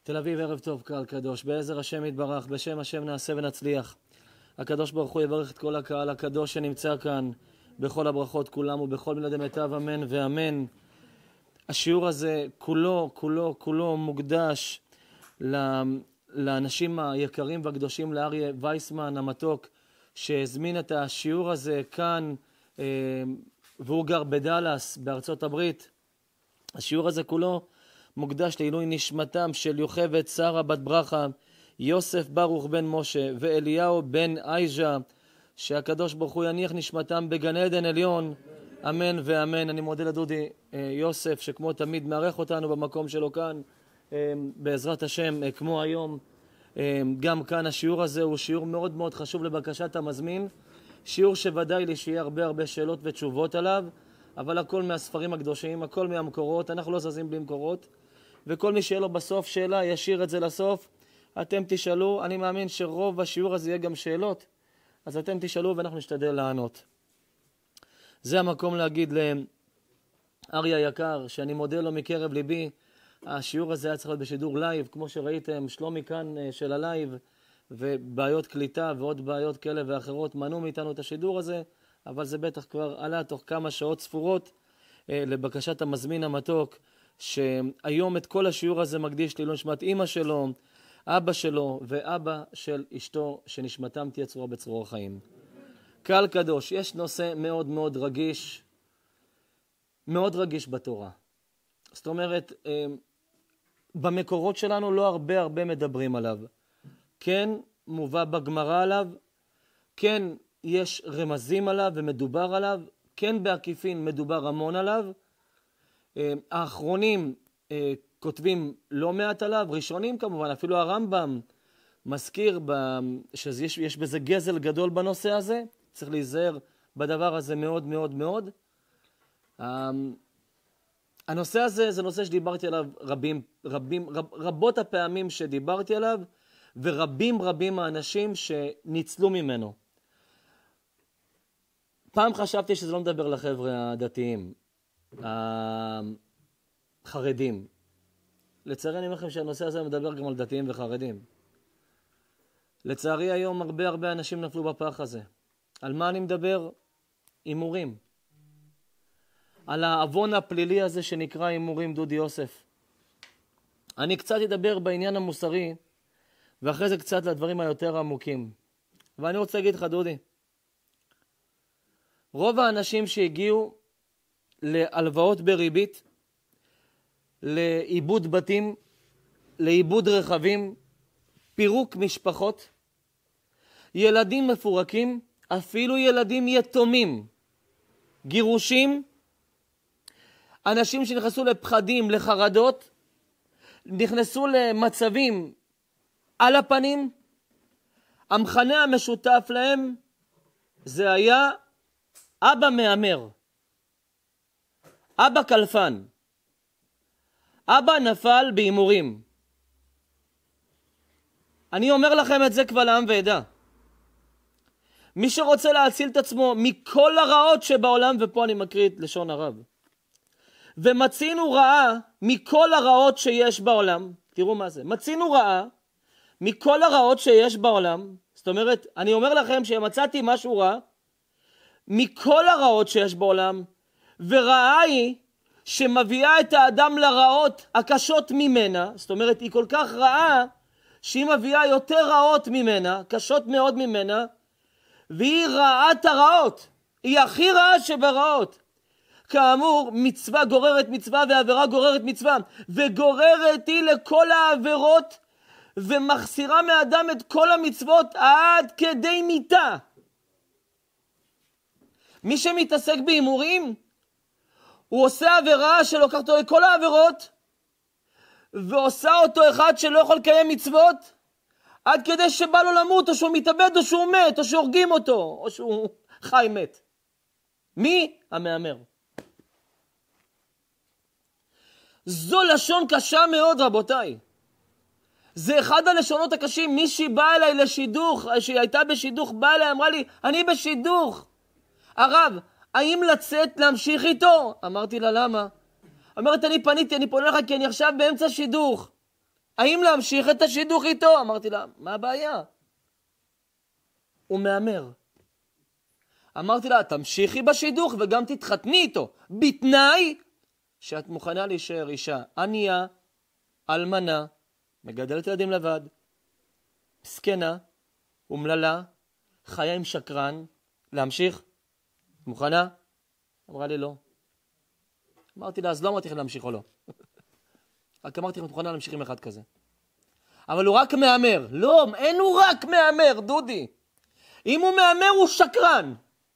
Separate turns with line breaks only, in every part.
תל אביב, ערב טוב, קהל קדוש, בעזר השם יתברך, בשם השם נעשה ונצליח. הקדוש ברוך הוא יברך את כל הקהל הקדוש שנמצא כאן, בכל הברכות כולם ובכל מילדי מיטב, אמן ואמן. השיעור הזה כולו מוקדש לאנשים היקרים והקדושים, לאריה וייסמן המתוק, שהזמין את השיעור הזה כאן, והוא גר בדלס, בארצות הברית. השיעור הזה כולו מוקדש לעילוי נשמתם של יוכבד שרה בת ברכה, יוסף ברוך בן משה ואליהו בן אייז'ה, שהקדוש ברוך הוא יניח נשמתם בגן עדן עליון, אמן ואמן. אני מודה לדודי יוסף שכמו תמיד מערך אותנו במקום שלו כאן, בעזרת השם כמו היום. גם כאן השיעור הזה הוא שיעור מאוד מאוד חשוב לבקשת המזמין, שיעור שוודאי לי שיהיה הרבה שאלות ותשובות עליו, אבל הכל מהספרים הקדושים, הכל מהמקורות, אנחנו לא זזים בלי מקורות, וכל מי שיהיה לו בסוף שאלה ישאיר את זה לסוף, אתם תשאלו. אני מאמין שרוב השיעור הזה יהיה גם שאלות, אז אתם תשאלו ואנחנו נשתדל לענות. זה המקום להגיד לאריה היקר שאני מודה לו מקרב ליבי. השיעור הזה היה צריך להיות בשידור לייב, כמו שראיתם, שלומי כאן של הלייב, ובעיות קליטה ועוד בעיות כאלה ואחרות מנעו מאיתנו את השידור הזה, אבל זה בטח כבר עלה תוך כמה שעות ספורות לבקשת המזמין המתוק, שהיום את כל השיעור הזה מקדיש לעילוי נשמת אמא שלו, אבא שלו ואבא של אשתו, שנשמתם תהיה צרורה בצרור החיים. קהל קדוש, יש נושא מאוד רגיש, מאוד רגיש בתורה. זאת אומרת, במקורות שלנו לא הרבה מדברים עליו. כן מובא בגמרא עליו, כן יש רמזים עליו ומדובר עליו, כן בעקיפין מדובר המון עליו. האחרונים כותבים לא מעט עליו, ראשונים כמובן, אפילו הרמב"ם מזכיר שיש בזה גזל גדול בנושא הזה, צריך להיזהר בדבר הזה מאוד. הנושא הזה זה נושא שדיברתי עליו רבות הפעמים שדיברתי עליו, ורבים האנשים שניצלו ממנו. פעם חשבתי שזה לא מדבר לחבר'ה הדתיים, החרדים. לצערי אני אומר לכם שהנושא הזה מדבר גם על דתיים וחרדים. לצערי היום הרבה אנשים נפלו בפח הזה. על מה אני מדבר? הימורים. על העוון הפלילי הזה שנקרא הימורים, דודי יוסף. אני קצת אדבר בעניין המוסרי, ואחרי זה קצת לדברים היותר עמוקים. ואני רוצה להגיד לך, דודי, רוב האנשים שהגיעו להלוואות בריבית, לאיבוד בתים, לאיבוד רכבים, פירוק משפחות, ילדים מפורקים, אפילו ילדים יתומים, גירושים, אנשים שנכנסו לפחדים, לחרדות, נכנסו למצבים על הפנים, המכנה המשותף להם זה היה אבא מאמר, אבא קלפן, אבא נפל בהימורים. אני אומר לכם את זה קבל עם ועדה. מי שרוצה להציל את עצמו מכל הרעות שבעולם, ופה אני מקריא את לשון הרב, ומצינו רעה מכל הרעות שיש בעולם. תראו מה זה, מצינו רעה מכל הרעות שיש בעולם. זאת אומרת, אני אומר לכם שמצאתי משהו רע מכל הרעות שיש בעולם, ורעה היא שמביאה את האדם לרעות הקשות ממנה. זאת אומרת, היא כל כך רעה שהיא מביאה יותר רעות ממנה, קשות מאוד ממנה, והיא רעת הרעות, היא הכי רעה שברעות. כאמור, מצווה גוררת מצווה ועבירה גוררת מצווה, וגוררת היא לכל העבירות ומחסירה מאדם את כל המצוות עד כדי מיתה. מי שמתעסק בהימורים, הוא עושה עבירה שלוקחת אותו לכל העבירות, ועושה אותו אחד שלא יכול לקיים מצוות, עד כדי שבא לו למות, או שהוא מתאבד, או שהוא מת, או שהורגים אותו, או שהוא חי מת. מי? המאמר. זו לשון קשה מאוד, רבותיי. זה אחד הלשונות הקשים. מישהי באה אליי לשידוך, שהיא הייתה בשידוך, באה אליי, אמרה לי, אני בשידוך. הרב, האם לצאת להמשיך איתו? אמרתי לה, למה? אומרת, אני פונה לך כי אני עכשיו באמצע שידוך. האם להמשיך את השידוך איתו? אמרתי לה, מה הבעיה? הוא מאמר. אמרתי לה, תמשיכי בשידוך וגם תתחתני איתו, בתנאי שאת מוכנה להישאר אישה ענייה, אלמנה, מגדלת ילדים לבד, מסכנה, אומללה, חיה עם שקרן, להמשיך? מוכנה? אמרה לי לא. אמרתי לה, אז לא אמרתי לך להמשיך או לא. רק אמרתי לך, את מוכנה להמשיך עם אחד כזה. אבל הוא רק מאמר. לא, אין הוא רק מאמר, דודי. אם הוא מאמר, הוא שקרן.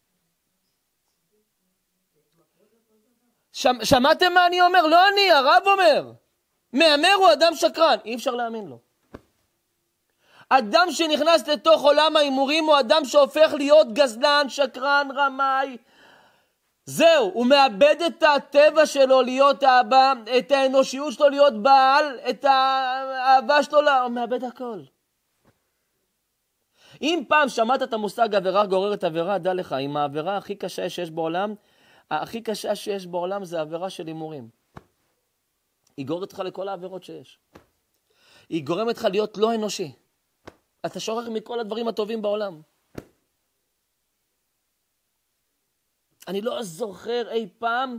שמעתם מה אני אומר? לא אני, הרב אומר. מאמר הוא אדם שקרן. אי אפשר להאמין לו. אדם שנכנס לתוך עולם ההימורים הוא אדם שהופך להיות גזלן, שקרן, רמאי. זהו, הוא מאבד את הטבע שלו להיות האבא, את האנושיות שלו להיות בעל, את האהבה שלו, הוא מאבד הכל. אם פעם שמעת את המושג עבירה גוררת עבירה, דע לך, אם העבירה הכי קשה שיש בעולם, הכי קשה שיש בעולם זה עבירה של הימורים. היא גוררת לך לכל העבירות שיש. היא גורמת לך להיות לא אנושי. אתה שוכח מכל הדברים הטובים בעולם. אני לא זוכר אי פעם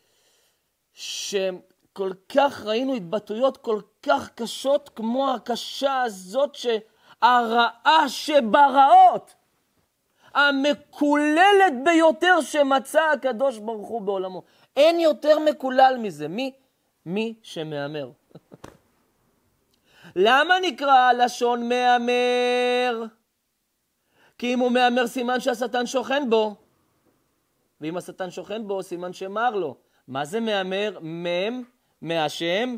שכל כך ראינו התבטאויות כל כך קשות כמו הקשה הזאת שהרעה שברעות, המקוללת ביותר שמצא הקדוש ברוך הוא בעולמו. אין יותר מקולל מזה. מי שמאמר. למה נקרא לשון מאמר? כי אם הוא מאמר סימן שהשטן שוכן בו. ואם השטן שוכן בו סימן שמר לו. מה זה מאמר? מהשם,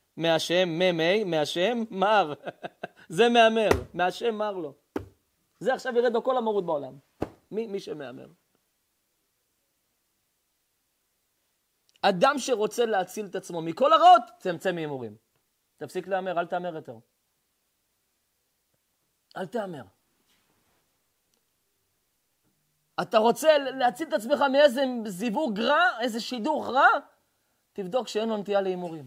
מהשם, מר. זה מאמר, מהשם מר לו. זה עכשיו ירד בכל המורות בעולם. מי שמאמר. אדם שרוצה להציל את עצמו מכל הרעות, צמצם מהימורים. תפסיק לאמר, אל תאמר יותר. אל תאמר. אתה רוצה להציל את עצמך מאיזה זיווג רע, איזה שידוך רע, תבדוק שאין לו נטייה להימורים.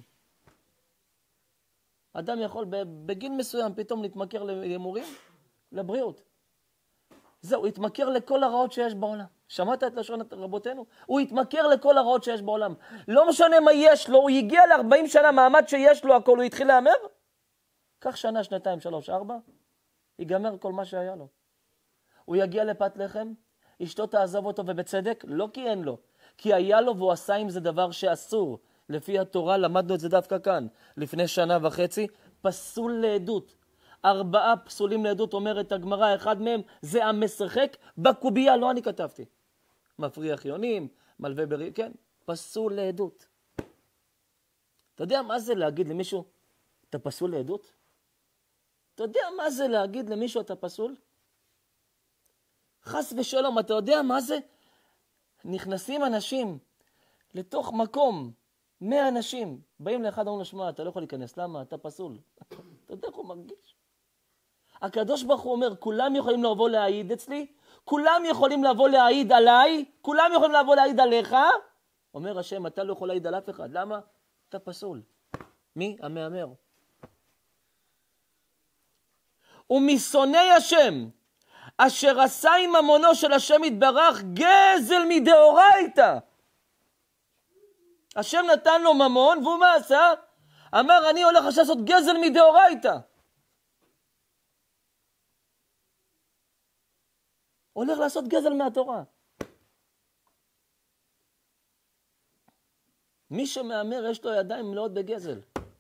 אדם יכול בגיל מסוים פתאום להתמכר להימורים, לבריאות. זהו, התמכר לכל הרעות שיש בעולם. שמעת את לשון רבותינו? הוא התמכר לכל הרעות שיש בעולם. לא משנה מה יש לו, הוא הגיע ל-40 שנה מעמד שיש לו הכל, הוא התחיל לאמר? כך שנה, שנתיים, 3, 4, ייגמר כל מה שהיה לו. הוא יגיע לפת לחם, אשתו תעזוב אותו ובצדק, לא כי אין לו, כי היה לו והוא עשה עם זה דבר שאסור. לפי התורה למדנו את זה דווקא כאן, לפני 1.5 שנה, פסול לעדות. 4 פסולים לעדות, אומרת הגמרא, אחד מהם זה המשחק בקובייה, לא אני כתבתי. מפריח יונים, מלווה ברי, כן, פסול לעדות. אתה יודע מה זה להגיד למישהו, אתה פסול לעדות? אתה יודע מה זה להגיד למישהו, אתה פסול? חס ושלום, אתה יודע מה זה? נכנסים אנשים לתוך מקום, 100 אנשים, באים לאחד אומרים לשמוע, אתה לא יכול להיכנס, למה? אתה פסול. אתה יודע איך הוא מרגיש? הקדוש ברוך הוא אומר, כולם יכולים לבוא להעיד אצלי, כולם יכולים לבוא להעיד עליי, כולם יכולים לבוא להעיד עליך. אומר השם, אתה לא יכול להעיד על אף אחד, למה? אתה פסול. מי? המאמר. ומשונאי השם, אשר עשה עם ממונו של השם יתברך גזל מדאורייתא. השם נתן לו ממון, והוא מה עשה? אמר, אני הולך לעשות גזל מדאורייתא. הולך לעשות גזל מהתורה. מי שמאמר יש לו ידיים מלאות בגזל.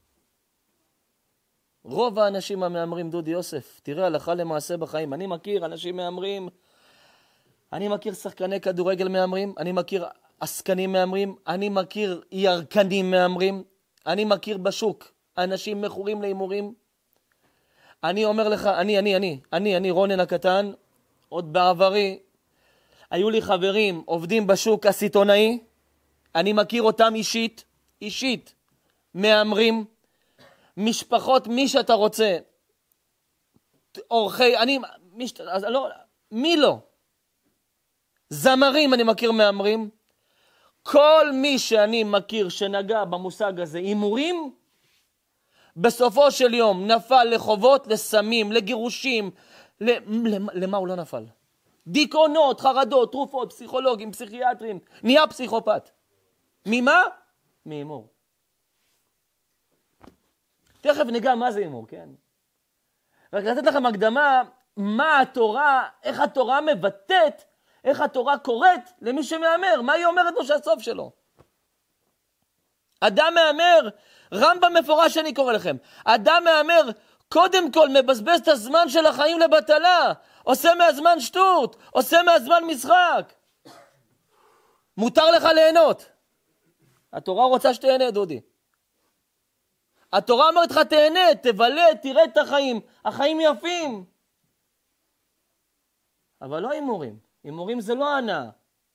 רוב האנשים המאמרים, דודי יוסף, תראה הלכה למעשה בחיים. אני מכיר אנשים מאמרים, אני מכיר שחקני כדורגל מאמרים, אני מכיר עסקנים מאמרים, אני מכיר ירקנים מאמרים, אני מכיר בשוק אנשים מכורים להימורים. אני אומר לך, אני רונן הקטן, עוד בעברי, היו לי חברים עובדים בשוק הסיטונאי, אני מכיר אותם אישית, מאמרים, משפחות, מי שאתה רוצה, אורחי, מי לא? זמרים אני מכיר מאמרים, כל מי שאני מכיר שנגע במושג הזה, הימורים, בסופו של יום נפל לחובות, לסמים, לגירושים, למה הוא לא נפל? דיכאונות, חרדות, תרופות, פסיכולוגים, פסיכיאטרים, נהיה פסיכופת. ממה? מהימור. תכף ניגע מה זה הימור, כן? רק לתת לכם הקדמה, מה התורה, איך התורה מבטאת, איך התורה קוראת למי שמאמר, מה היא אומרת לו שהסוף שלו. אדם מאמר, רמב"ם מפורש שאני קורא לכם, אדם מאמר, קודם כל מבזבז את הזמן של החיים לבטלה, עושה מהזמן שטות, עושה מהזמן משחק. מותר לך ליהנות. התורה רוצה שתהנה, דודי. התורה אומרת לך תהנה, תבלה, תראה את החיים. החיים יפים. אבל לא הימורים. הימורים זה לא הנאה.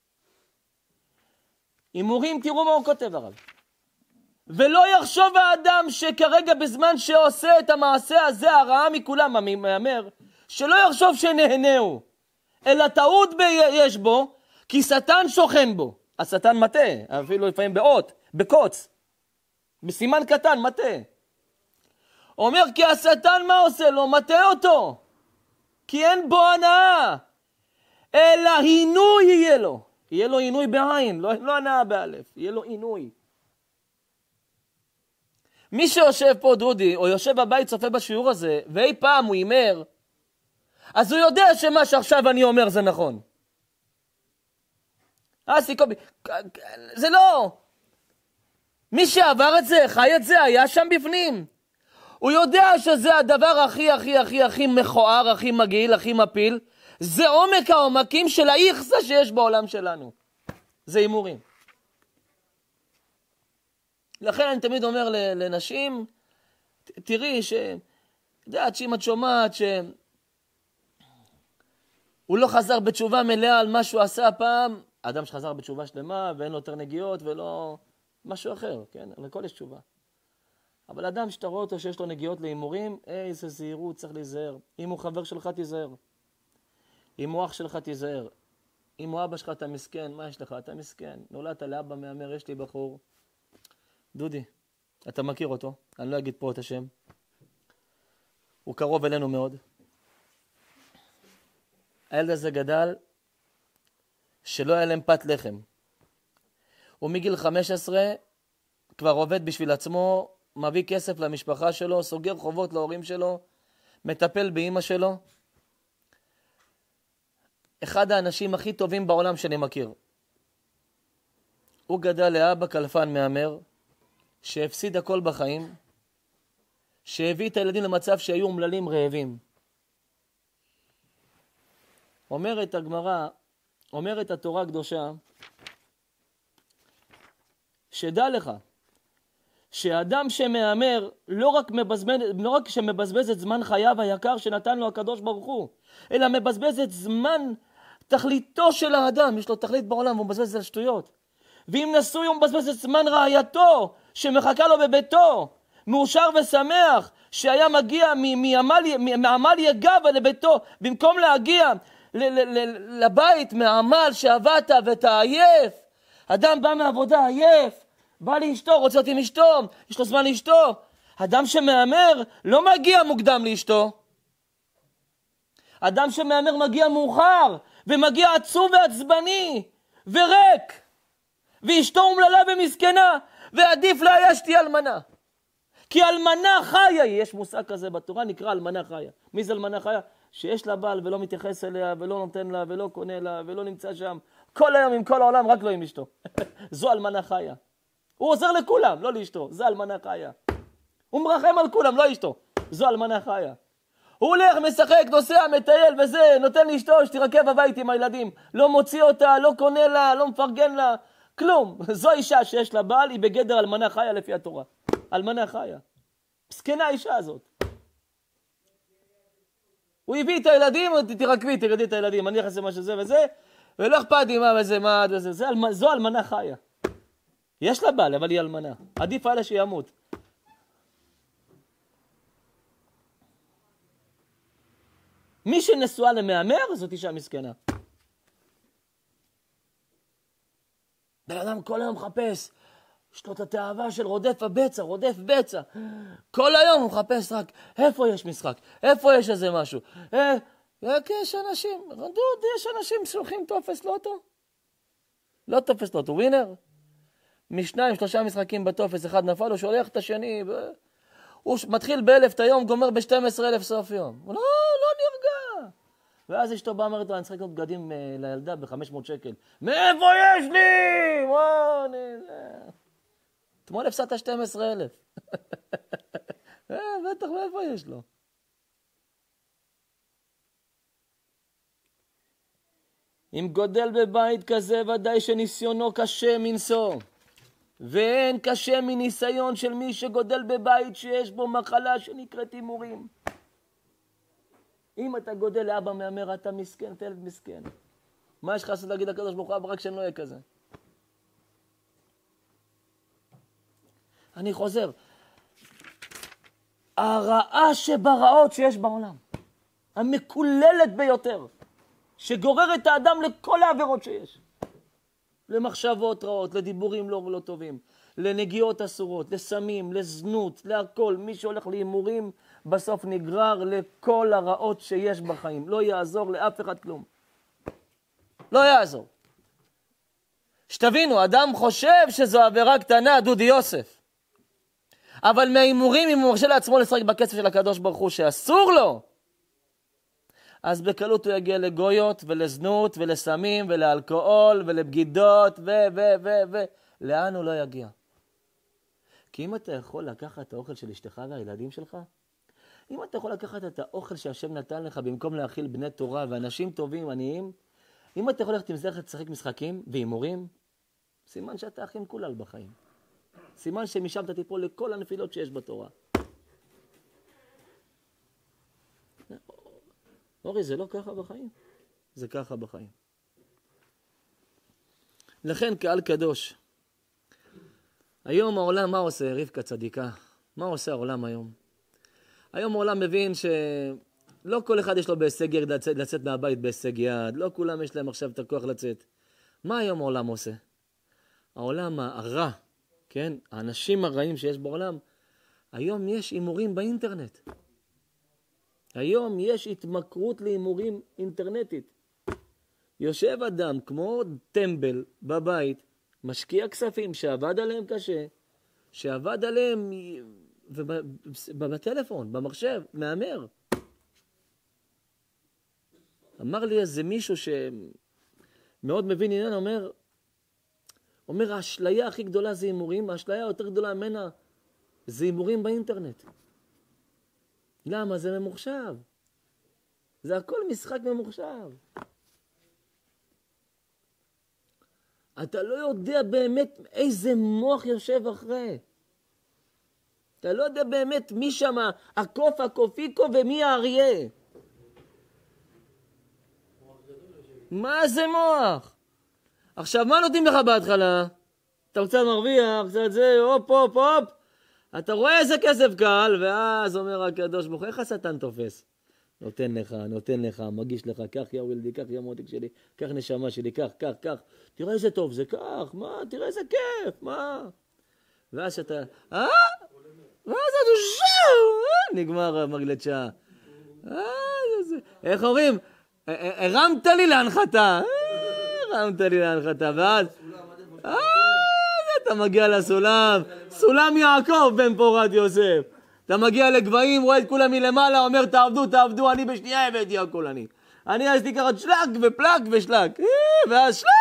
הימורים, תראו מה הוא כותב הרב. ולא יחשוב האדם שכרגע בזמן שעושה את המעשה הזה הרעה מכולם, המאמר, שלא יחשוב שנהנהו, אלא טעות יש בו, כי שטן שוכן בו. השטן מטה, אפילו לפעמים באות, בקוץ, בסימן קטן, מטה. אומר כי השטן מה עושה לו? מטה אותו, כי אין בו הנאה, אלא עינוי יהיה לו. יהיה לו עינוי בעין, לא הנאה באלף, יהיה לו עינוי. מי שיושב פה דודי, או יושב בבית צופה בשיעור הזה, ואי פעם הוא הימר, אז הוא יודע שמה שעכשיו אני אומר זה נכון. סיקובי, זה לא. מי שעבר את זה, חי את זה, היה שם בפנים. הוא יודע שזה הדבר הכי מכוער, הכי מגעיל, הכי מפיל. זה עומק העומקים של האיכסה שיש בעולם שלנו. זה הימורים. לכן אני תמיד אומר לנשים, תראי יודעת שאם את שומעת שהוא לא חזר בתשובה מלאה על מה שהוא עשה פעם, האדם שחזר בתשובה שלמה ואין לו יותר נגיעות ולא משהו אחר, כן? לכל יש תשובה. אבל אדם שאתה רואה אותו שיש לו נגיעות להימורים, איזה זהירות, צריך להיזהר. אם הוא חבר שלך תיזהר. אם הוא אח שלך תיזהר. אם הוא אבא שלך אתה מסכן, מה יש לך? אתה מסכן. נולדת לאבא מאמר, יש לי בחור. דודי, אתה מכיר אותו, אני לא אגיד פה את השם. הוא קרוב אלינו מאוד. הילד הזה גדל שלא היה להם פת לחם. הוא מגיל 15 כבר עובד בשביל עצמו, מביא כסף למשפחה שלו, סוגר חובות להורים שלו, מטפל באמא שלו. אחד האנשים הכי טובים בעולם שאני מכיר. הוא גדל לאבא כלפן מאמר, שהפסיד הכל בחיים, שהביא את הילדים למצב שהיו אומללים רעבים. אומרת הגמרא, אומרת התורה הקדושה, שדע לך, שאדם שמאמר לא רק שמבזבז את זמן חייו היקר שנתן לו הקדוש ברוך הוא, אלא מבזבז את זמן תכליתו של האדם, יש לו תכלית בעולם והוא מבזבז את זה על שטויות. ואם נשוי הוא מבזבז את זמן רעייתו שמחכה לו בביתו, מאושר ושמח, שהיה מגיע מעמל יגבה לביתו, במקום להגיע לבית מהעמל שעבדת ואתה עייף. אדם בא מעבודה עייף, בא לאשתו, רוצה אותי עם אשתו, יש לו זמן לאשתו. אדם שמאמר לא מגיע מוקדם לאשתו. אדם שמאמר מגיע מאוחר, ומגיע עצוב ועצבני, וריק. ואשתו אומללה ומסכנה, ועדיף לה היה שתהיה אלמנה. כי אלמנה חיה, יש מושג כזה בתורה, נקרא אלמנה חיה. מי זה אלמנה חיה? שיש לה בעל ולא מתייחס אליה, ולא נותן לה, ולא קונה לה, ולא נמצא שם. כל היום עם כל העולם, רק לא עם אשתו. זו אלמנה חיה. הוא עוזר לכולם, לא לאשתו. זו אלמנה חיה. הוא מרחם על כולם, לא אשתו. זו אלמנה חיה. הוא הולך, משחק, נוסע, מטייל וזה, נותן לאשתו שתירקב הבית עם הילדים. לא מוציא אותה, לא קונה לה, לא מפרגן לה. כלום. זו אישה שיש לה בעל, היא בגדר אלמנה חיה לפי התורה. אלמנה חיה. מסכנה האישה הזאת. הוא הביא את הילדים, תירקבי, תרדי את הילדים, אני אעשה מה שזה וזה, ולא אכפת לי מה וזה, מה וזה. זו אלמנה חיה. יש לה בעל, אבל היא אלמנה. עדיף עליה שימות. מי שנשואה למאמר, זאת אישה מסכנה. בן אדם כל היום מחפש, יש לו את התאווה של רודף הבצע, רודף בצע. כל היום הוא מחפש רק, איפה יש משחק? איפה יש איזה משהו? יש אנשים, דוד, יש אנשים שולחים תופס לוטו. לא תופס לוטו, ווינר. משניים, שלושה משחקים בתופס, אחד נפל, הוא שולח את השני. הוא מתחיל ב1,000 את היום, גומר ב12,000 סוף יום. הוא לא נרגע. ואז אשתו באה אומרת לו, אני צריך לקנות בגדים לילדה ב500 שקל. מאיפה יש לי? אתמול הפסדת 12,000. בטח, מאיפה יש לו? אם גודל בבית כזה, ודאי שניסיונו קשה מנשוא. ואין קשה מניסיון של מי שגודל בבית שיש בו מחלה שנקראת הימורים. אם אתה גודל לאבא מאמר, אתה מסכן, אתה ילד מסכן. מה יש לך לעשות להגיד לקדוש ברוך הוא, אבא, רק שאני לא אהיה כזה? אני חוזר. הרעה שברעות שיש בעולם, המקוללת ביותר, שגוררת את האדם לכל העבירות שיש. למחשבות רעות, לדיבורים לא טובים, לנגיעות אסורות, לסמים, לזנות, להכל. מי שהולך להימורים בסוף נגרר לכל הרעות שיש בחיים. לא יעזור לאף אחד כלום. לא יעזור. שתבינו, אדם חושב שזו עבירה קטנה, דודי יוסף. אבל מההימורים, אם הוא מרשה לעצמו לשחק בכסף של הקדוש ברוך הוא שאסור לו, אז בקלות הוא יגיע לגויות ולזנות ולסמים ולאלכוהול ולבגידות לאן הוא לא יגיע? כי אם אתה יכול לקחת את האוכל של אשתך והילדים שלך, אם אתה יכול לקחת את האוכל שהשם נתן לך במקום להאכיל בני תורה ואנשים טובים, עניים, אם אתה יכול ללכת עם זה לשחק משחקים והימורים, סימן שאתה הכי מקולל בחיים. סימן שמשם אתה תיפול לכל הנפילות שיש בתורה. אורי, זה לא ככה בחיים? זה ככה בחיים. לכן קהל קדוש, היום העולם מה עושה? רבקה צדיקה. מה עושה העולם היום? היום העולם מבין שלא כל אחד יש לו בהישג יד לצאת מהבית בהישג יד. לא כולם יש להם עכשיו את הכוח לצאת. מה היום העולם עושה? העולם הרע, כן? האנשים הרעים שיש בעולם, היום יש הימורים באינטרנט. היום יש התמכרות להימורים אינטרנטית. יושב אדם כמו טמבל בבית, משקיע כספים שעבד עליהם קשה, שעבד עליהם בטלפון, במחשב, מאמר. אמר לי איזה מישהו שמאוד מבין עניין, אומר, האשליה הכי גדולה זה הימורים, האשליה היותר גדולה ממנה זה הימורים באינטרנט. למה? זה ממוחשב. זה הכל משחק ממוחשב. אתה לא יודע באמת איזה מוח יושב אחרי. אתה לא יודע באמת מי שם הקוף, הקופיקו ומי האריה. מה זה מוח? עכשיו, מה נותנים לך בהתחלה? אתה קצת מרוויח, קצת זה, הופ, הופ, הופ. אתה רואה איזה כסף קל, ואז אומר הקדוש ברוך הוא, איך השטן תופס? נותן לך, מגיש לך, כך יא וילדי, כך יא מותק שלי, כך נשמה שלי, כך. תראה איזה טוב זה, כך, מה? תראה איזה כיף, מה? ואז שאתה, ואז אתה נגמר המגלת שעה. איך אומרים? הרמת לי להנחתה, ואז, אתה מגיע לסולם, סולם יעקב בן פורת יוסף. אתה מגיע לגבהים, רואה את כולם מלמעלה, אומר תעבדו, אני בשנייה הבאתי הכל אני. אני אז תיקח שלק ופלק ושלק, ואז שלק.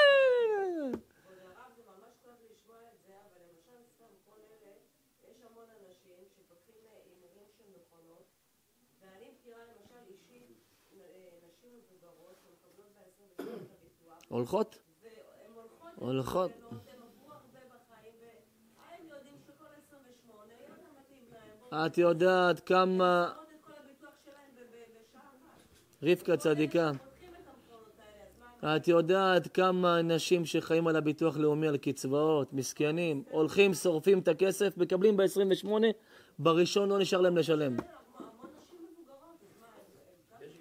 הולכות? הולכות. את יודעת כמה רבקה צדיקה, את יודעת כמה אנשים שחיים על הביטוח לאומי, על קצבאות, מסכנים, הולכים, שורפים את הכסף, מקבלים ב-28, בראשון לא נשאר להם לשלם.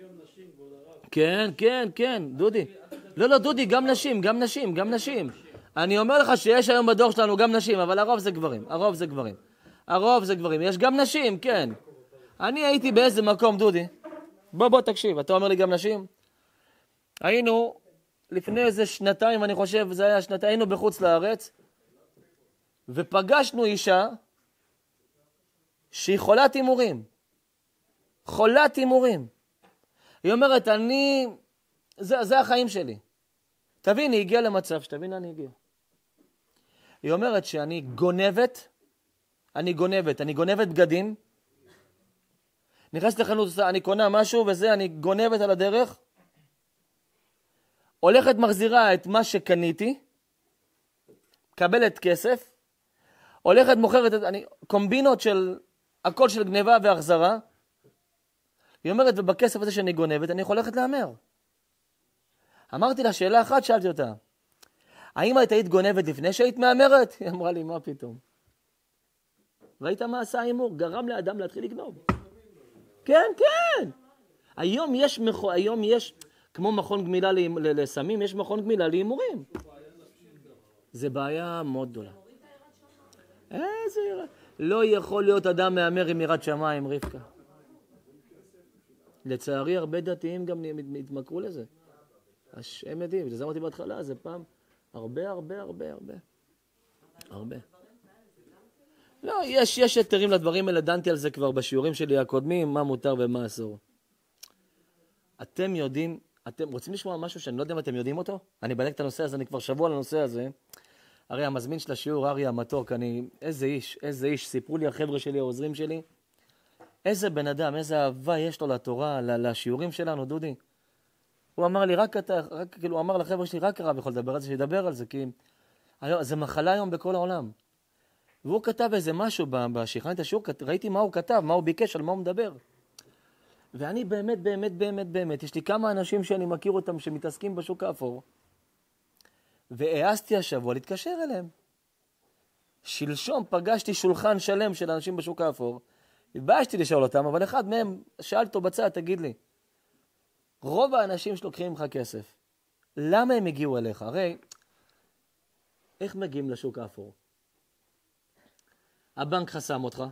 כן, דודי. לא, דודי, גם נשים. אני אומר לך שיש היום בדור שלנו גם נשים, אבל הרוב זה גברים. הרוב זה גברים. הרוב זה גברים. יש גם נשים, כן. אני הייתי באיזה מקום, דודי. בוא תקשיב, אתה אומר לי גם נשים? היינו, לפני איזה שנתיים, אני חושב, זה היה שנתיים, היינו בחוץ לארץ, ופגשנו אישה שהיא חולת הימורים. חולת הימורים. היא אומרת, זה החיים שלי. תבין, היא הגיעה למצב, שתבין, אני הגיעה. היא אומרת שאני גונבת, אני גונבת בגדים, נכנסת לחנות, אני קונה משהו וזה, אני גונבת על הדרך, הולכת מחזירה את מה שקניתי, קבלת כסף, הולכת מוכרת, קומבינות של, הכל של גניבה והחזרה, היא אומרת, ובכסף הזה שאני גונבת, אני הולכת לאמר. אמרתי לה, שאלה אחת, שאלתי אותה, האם היית גונבת לפני שהיית מאמרת? היא אמרה לי, מה פתאום? ראית מה עשה הימור? גרם לאדם להתחיל לגנוב. כן, כן. היום יש, כמו מכון גמילה לסמים, יש מכון גמילה להימורים. זה בעיה מאוד גדולה. איזה יראת? לא יכול להיות אדם מאמר עם יראת שמיים, רבקה. לצערי, הרבה דתיים גם התמכרו לזה. השם יודעים, זה אמרתי בהתחלה, זה פעם הרבה. לא, יש יתרים לדברים האלה, דנתי על זה כבר בשיעורים שלי הקודמים, מה מותר ומה אסור. אתם יודעים, אתם רוצים לשמוע משהו שאני לא יודע אם אתם יודעים אותו? אני בדק את הנושא הזה, אני כבר שבוע על הנושא הזה. הרי המזמין של השיעור, אריה המתוק, איזה איש, סיפרו לי החבר'ה שלי, העוזרים שלי, איזה בן אדם, איזה אהבה יש לו לתורה, לשיעורים שלנו, דודי. הוא אמר לי, הוא אמר לחבר'ה שלי, רק הרב יכול לדבר על זה, שידבר על זה, כי זה מחלה היום בכל העולם. והוא כתב איזה משהו בשכנית השיעור, ראיתי מה הוא כתב, מה הוא ביקש, על מה הוא מדבר. ואני באמת, יש לי כמה אנשים שאני מכיר אותם שמתעסקים בשוק האפור, והעזתי השבוע להתקשר אליהם. שלשום פגשתי שולחן שלם של אנשים בשוק האפור, התביישתי לשאול אותם, אבל אחד מהם שאל אותו בצד, תגיד לי, רוב האנשים שלוקחים ממך כסף, למה הם הגיעו אליך? הרי, איך מגיעים לשוק האפור? הבנק חסם אותך,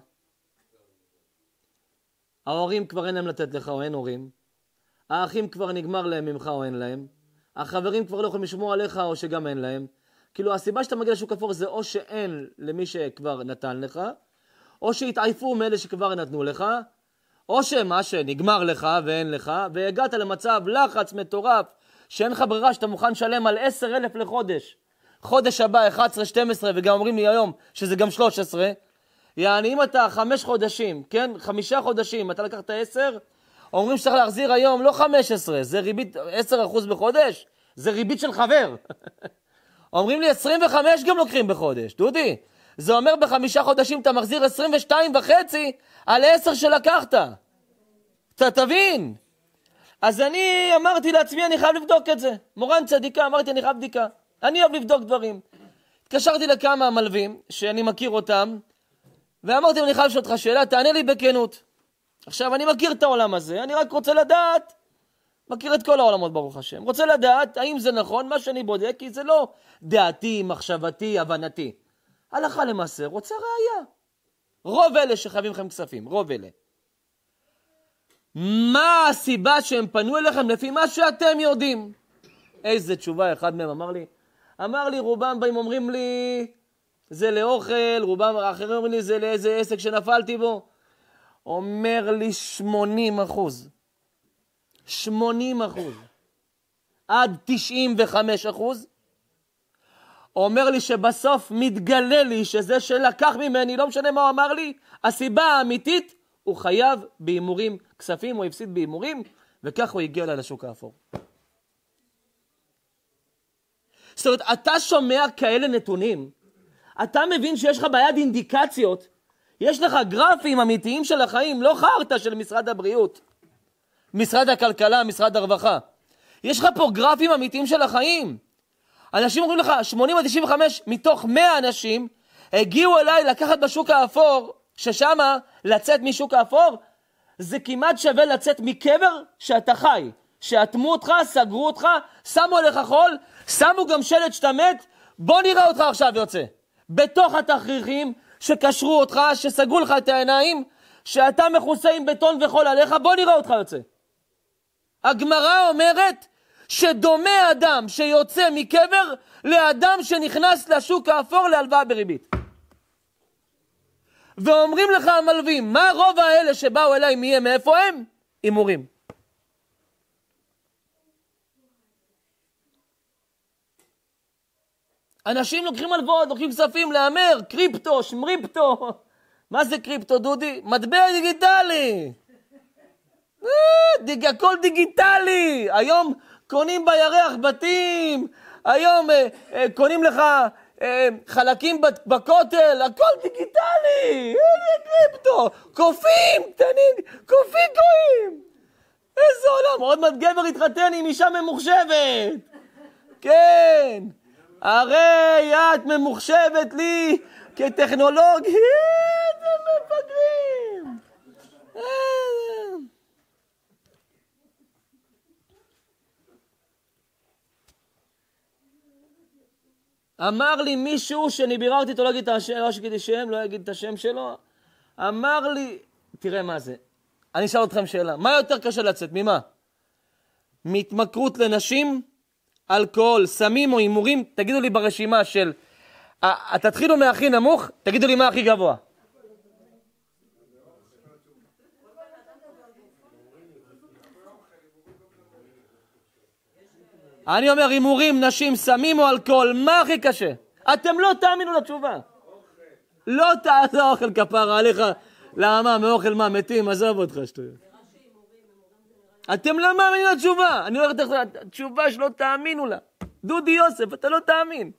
ההורים כבר אין להם לתת לך או אין הורים, האחים כבר נגמר להם ממך או אין להם, החברים כבר לא יכולים לשמוע עליך או שגם אין להם. כאילו הסיבה שאתה מגיע לשוק אפור זה או שאין למי שכבר נתן לך, או שהתעייפו מאלה שכבר נתנו לך, או שמה שנגמר לך ואין לך, והגעת למצב לחץ מטורף, שאין לך ברירה שאתה מוכן לשלם על 10,000 לחודש. חודש הבא 11, 12 וגם אומרים לי היום שזה גם 13, יעני אם אתה 5 חודשים, כן? 5 חודשים, אתה לקחת 10, אומרים שצריך להחזיר היום לא 15, זה ריבית 10% בחודש, זה ריבית של חבר. אומרים לי 25 גם לוקחים בחודש, דודי. זה אומר ב5 חודשים אתה מחזיר 22.5 על 10 שלקחת. אתה תבין. אז אני אמרתי לעצמי, אני חייב לבדוק את זה. מורן צדיקה, אמרתי, אני חייב בדיקה. אני אוהב לבדוק דברים. התקשרתי לכמה מלווים שאני מכיר אותם, ואמרתי, אני חייב לשאול אותך שאלה, תענה לי בכנות. עכשיו, אני מכיר את העולם הזה, אני רק רוצה לדעת, מכיר את כל העולמות ברוך השם, רוצה לדעת האם זה נכון, מה שאני בודק, כי זה לא דעתי, מחשבתי, הבנתי. הלכה למעשה, רוצה ראייה. רוב אלה שחייבים לכם כספים, רוב אלה. מה הסיבה שהם פנו אליכם לפי מה שאתם יודעים? איזה תשובה, אחד מהם אמר לי, רובם באים אומרים לי, זה לאוכל, רובם האחרים אומרים לי, זה לאיזה עסק שנפלתי בו. אומר לי 80%. עד 95%. אומר לי שבסוף מתגלה לי שזה שלקח ממני, לא משנה מה הוא אמר לי, הסיבה האמיתית, הוא חייב בהימורים כספים, הוא הפסיד בהימורים, וכך הוא הגיע לשוק האפור. זאת אומרת, אתה שומע כאלה נתונים, אתה מבין שיש לך ביד אינדיקציות, יש לך גרפים אמיתיים של החיים, לא חרטה של משרד הבריאות, משרד הכלכלה, משרד הרווחה. יש לך פה גרפים אמיתיים של החיים. אנשים אומרים לך, 80-95 מתוך 100 אנשים הגיעו אליי לקחת בשוק האפור, ששמה לצאת משוק האפור, זה כמעט שווה לצאת מקבר שאתה חי. שאטמו אותך, סגרו אותך, שמו עליך חול, שמו גם שלט שאתה מת, בוא נראה אותך עכשיו יוצא. בתוך התכריכים שקשרו אותך, שסגרו לך את העיניים, שאתה מכוסה עם בטון וחול עליך, בוא נראה אותך יוצא. הגמרא אומרת שדומה אדם שיוצא מקבר לאדם שנכנס לשוק האפור להלוואה בריבית. ואומרים לך המלווים, מה רוב האלה שבאו אליי מי מאיפה הם? הימורים. אנשים לוקחים הלוואות, לוקחים כספים להמר, קריפטו, שמריפטו. מה זה קריפטו, דודי? מטבע דיגיטלי. הכל דיגיטלי. היום קונים בירח בתים, היום קונים לך חלקים בכותל, הכל דיגיטלי. קריפטו, קופים קטנים, קופים גויים. איזה עולם, עוד מעט גבר התחתן עם אישה ממוחשבת. כן. הרי את ממוחשבת לי כטכנולוגיה, איזה מפגרים. אמר לי מישהו שאני ביררתי אותו, לא אגיד את השם, לא אגיד את השם שלו, אמר לי, תראה מה זה, אני אשאל אתכם שאלה, מה יותר קשה לצאת, ממה? מהתמכרות לנשים, אלכוהול, סמים או הימורים, תגידו לי ברשימה של, תתחילו מהכי נמוך, תגידו לי מה הכי גבוה. אני אומר, הימורים, נשים, סמים או אלכוהול, מה הכי קשה? אתם לא תאמינו לתשובה. לא תעזור אוכל כפרה עליך. למה? מאוכל מה? מתים? עזוב אותך שטויות. אתם לא מאמינים לתשובה. אני הולכת לך תשובה שלא תאמינו לה. דודי יוסף, אתה לא תאמין.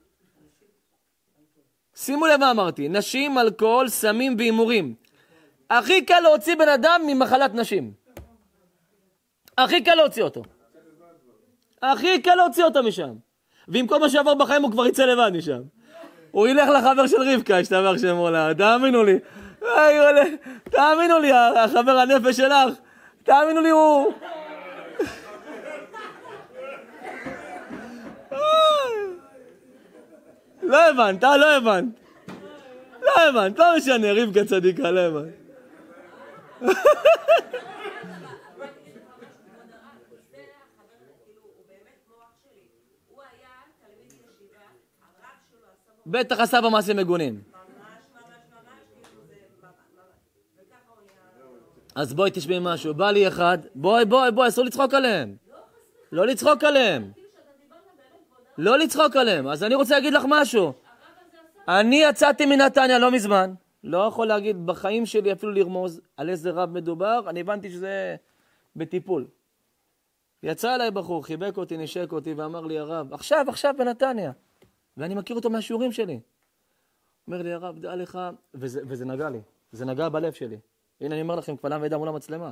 שימו לב מה אמרתי. נשים, אלכוהול, סמים והימורים. הכי קל להוציא בן אדם ממחלת נשים. הכי קל להוציא אותו. הכי קל להוציא אותו משם. ועם כל מה שעבר בחיים הוא כבר יצא לבד משם. הוא ילך לחבר של רבקה, השתבח שמו לה. תאמינו לי. תאמינו לי, החבר הנפש שלך. תאמינו לי, הוא... לא הבנת, לא הבנת. לא הבנת, לא משנה, רבקה צדיקה, לא הבנת. בטח עשה במעשה מגונים. אז בואי תשמעי משהו, בא לי אחד, בואי, אסור לצחוק עליהם. לא לצחוק עליהם. לא לצחוק עליהם. אז אני רוצה להגיד לך משהו. אני יצאתי מנתניה לא מזמן. לא יכול להגיד בחיים שלי אפילו לרמוז על איזה רב מדובר. אני הבנתי שזה בטיפול. יצא אליי בחור, חיבק אותי, נשק אותי ואמר לי הרב, עכשיו בנתניה. ואני מכיר אותו מהשיעורים שלי. אומר לי הרב, דע לך, וזה נגע לי. זה נגע בלב שלי. הנה אני אומר לכם, קבלה וידע מול המצלמה.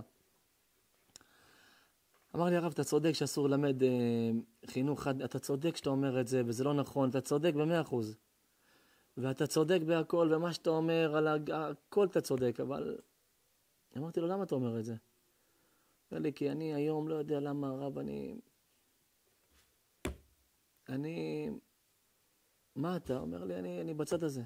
אמר לי הרב, אתה צודק שאסור ללמד חינוך, אתה צודק שאתה אומר את זה, וזה לא נכון, אתה צודק ב100%. ואתה צודק בהכל, ומה שאתה אומר, על הכל אתה צודק, אבל... אמרתי לו, למה אתה אומר את זה? אומר לי, כי אני היום לא יודע למה הרב, אני... מה אתה? אומר לי, אני בצד הזה.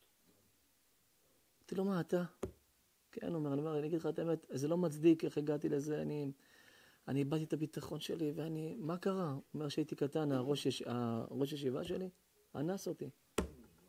אמרתי לו, מה אתה? כן, אומר, אני אגיד לך את האמת, זה לא מצדיק איך הגעתי לזה, אני איבדתי את הביטחון שלי, ואני, מה קרה? הוא אומר שהייתי קטן, הראש ישיבה שלי, אנס אותי. אז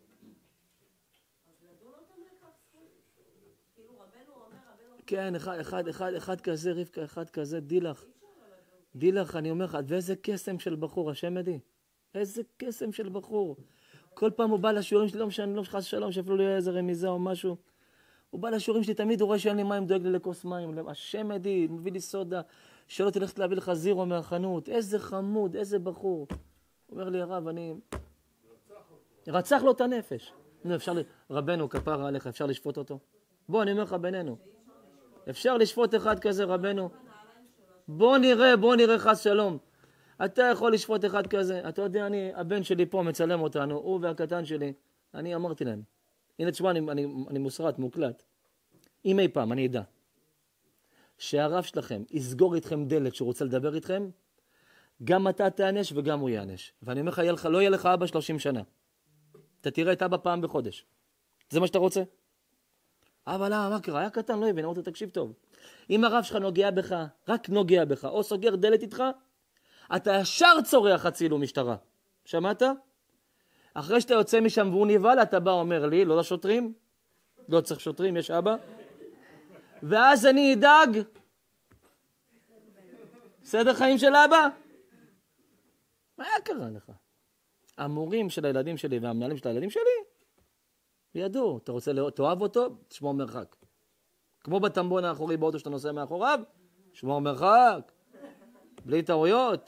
לדון אותם לכך? כאילו רבנו אומר, כן, אחד כזה, רבקה, אחד כזה, דילך, אני אומר לך, ואיזה קסם של בחור, השם עדי, איזה קסם של בחור. כל פעם הוא בא לשיעורים שלי, לא משנה, לא חס שלום, שאפילו לא יהיה איזה רמיזה או משהו. הוא בא לשיעורים שלי, תמיד הוא רואה שאין לי מים, דואג לי לכוס מים. השם עדי, מביא לי סודה, שלא תלכת להביא לך זירו מהחנות. איזה חמוד, איזה בחור. הוא אומר לי, הרב, אני... רצח לו את הנפש. רבנו, כפרה עליך, אפשר לשפוט אותו? בוא, אני אומר לך בינינו. אפשר לשפוט אחד כזה, רבנו? בוא נראה חס שלום. אתה יכול לשפוט אחד כזה. אתה יודע, הבן שלי פה מצלם אותנו, הוא והקטן שלי. אני אמרתי להם. הנה תשמע, אני מוסרט, מוקלט. אם אי פעם, אני אדע, שהרב שלכם יסגור איתכם דלת שהוא רוצה לדבר איתכם, גם אתה תענש וגם הוא יענש. ואני אומר לך, לא יהיה לך אבא 30 שנה. אתה תראה את אבא פעם בחודש. זה מה שאתה רוצה? אבל למה, מה קרה? היה קטן, לא הבין, אמרת, תקשיב טוב. אם הרב שלך נוגע בך, רק נוגע בך, או סוגר דלת איתך, אתה ישר צורח הצילו משטרה. שמעת? אחרי שאתה יוצא משם והוא נבהל, אתה בא אומר לי, לא לשוטרים, לא צריך שוטרים, יש אבא. ואז אני אדאג. סדר חיים של אבא? מה היה קרה לך? המורים של הילדים שלי והמנהלים של הילדים שלי, ידעו, אתה רוצה תאהב אותו, תשמור מרחק. כמו בטמבון האחורי באוטו שאתה נוסע מאחוריו, שמור מרחק. בלי טעויות.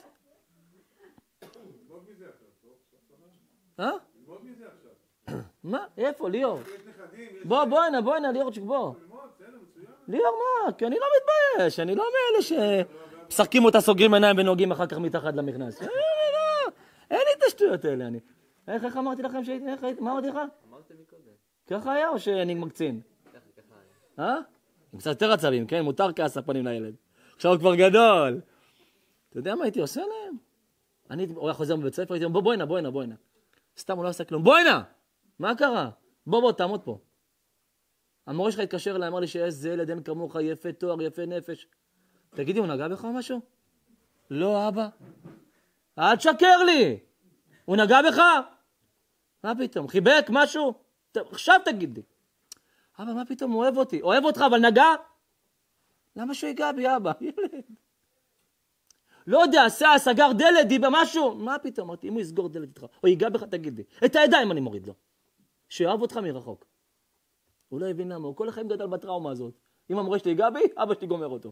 מה? איפה? ליאור. בוא הנה, ליאורצ'יק, בוא. ליאור, מה? כי אני לא מתבייש, אני לא מאלה שמשחקים אותה, סוגרים עיניים ונוגעים אחר כך מתחת למכנס. אין לי את השטויות האלה, אני. איך אמרתי לכם שהייתי? מה אמרתי לך?
אמרתם מקודם.
ככה היה או שאני מקצין?
ככה היה.
עם קצת יותר עצבים, כן? מותר כעס הפנים לילד. עכשיו הוא כבר גדול. אתה יודע מה הייתי עושה להם? הוא היה חוזר מבית ספר, הייתי אומר, בוא הנה. סתם הוא לא עושה כלום. בוא הנה! מה קרה? בוא, תעמוד פה. המורה שלך התקשר אליי, אמר לי שאיזה ילד אין כמוך, יפה תואר, יפה נפש. תגידי, הוא נגע בך או משהו? לא, אבא. אל תשקר לי! הוא נגע בך? מה פתאום? חיבק משהו? עכשיו תגיד לי. אבא, מה פתאום? הוא אוהב אותי. אוהב אותך, אבל נגע? למה שהוא ייגע בי, אבא? ילד. לא יודע, סגר דלת, דיבה משהו. מה פתאום? אמרתי, אם הוא יסגור דלת איתך, או ייגע בך, תגיד לי. את הידיים אני מוריד לו. שאוהב אותך מרחוק. הוא לא הבין למה, הוא כל החיים גדל בטראומה הזאת. אם המורה שלי ייגע בי, אבא שלי גומר אותו.